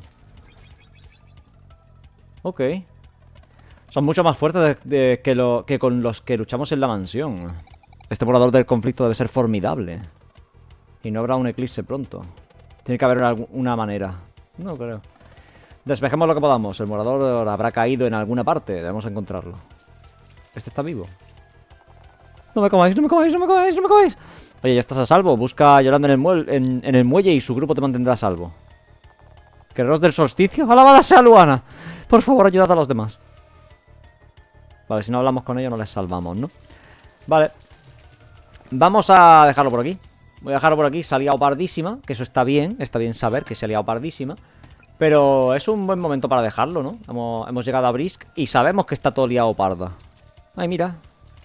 Ok. Son mucho más fuertes de, de, que, lo, que con los que luchamos en la mansión. Este volador del conflicto debe ser formidable. Y no habrá un eclipse pronto. Tiene que haber alguna manera. No creo. Despejemos lo que podamos. El morador habrá caído en alguna parte. Debemos encontrarlo. ¿Este está vivo? No me comáis, no me comáis, no me comáis, no me comáis. Oye, ya estás a salvo. Busca a Yolanda en el, muelle, en, en el muelle y su grupo te mantendrá a salvo. Guerreros del solsticio. ¡Alabada sea Luana! Por favor, ayudad a los demás. Vale, si no hablamos con ellos no les salvamos, ¿no? Vale. Vamos a dejarlo por aquí. Voy a dejarlo por aquí. Se ha liado pardísima. Que eso está bien. Está bien saber que se ha liado pardísima. Pero es un buen momento para dejarlo, ¿no? Hemos, hemos llegado a Brisk y sabemos que está todo liado parda. Ay, mira.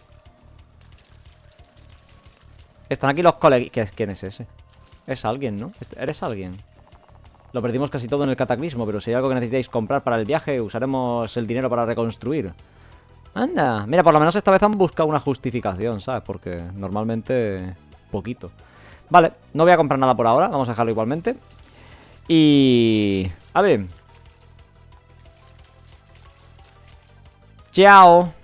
Están aquí los colegas. ¿Quién es ese? Es alguien, ¿no? ¿Eres alguien? Lo perdimos casi todo en el cataclismo, pero si hay algo que necesitáis comprar para el viaje, usaremos el dinero para reconstruir. Anda, mira, por lo menos esta vez han buscado una justificación, ¿sabes? Porque normalmente poquito. Vale, no voy a comprar nada por ahora, vamos a dejarlo igualmente. Y... a ver. Chao.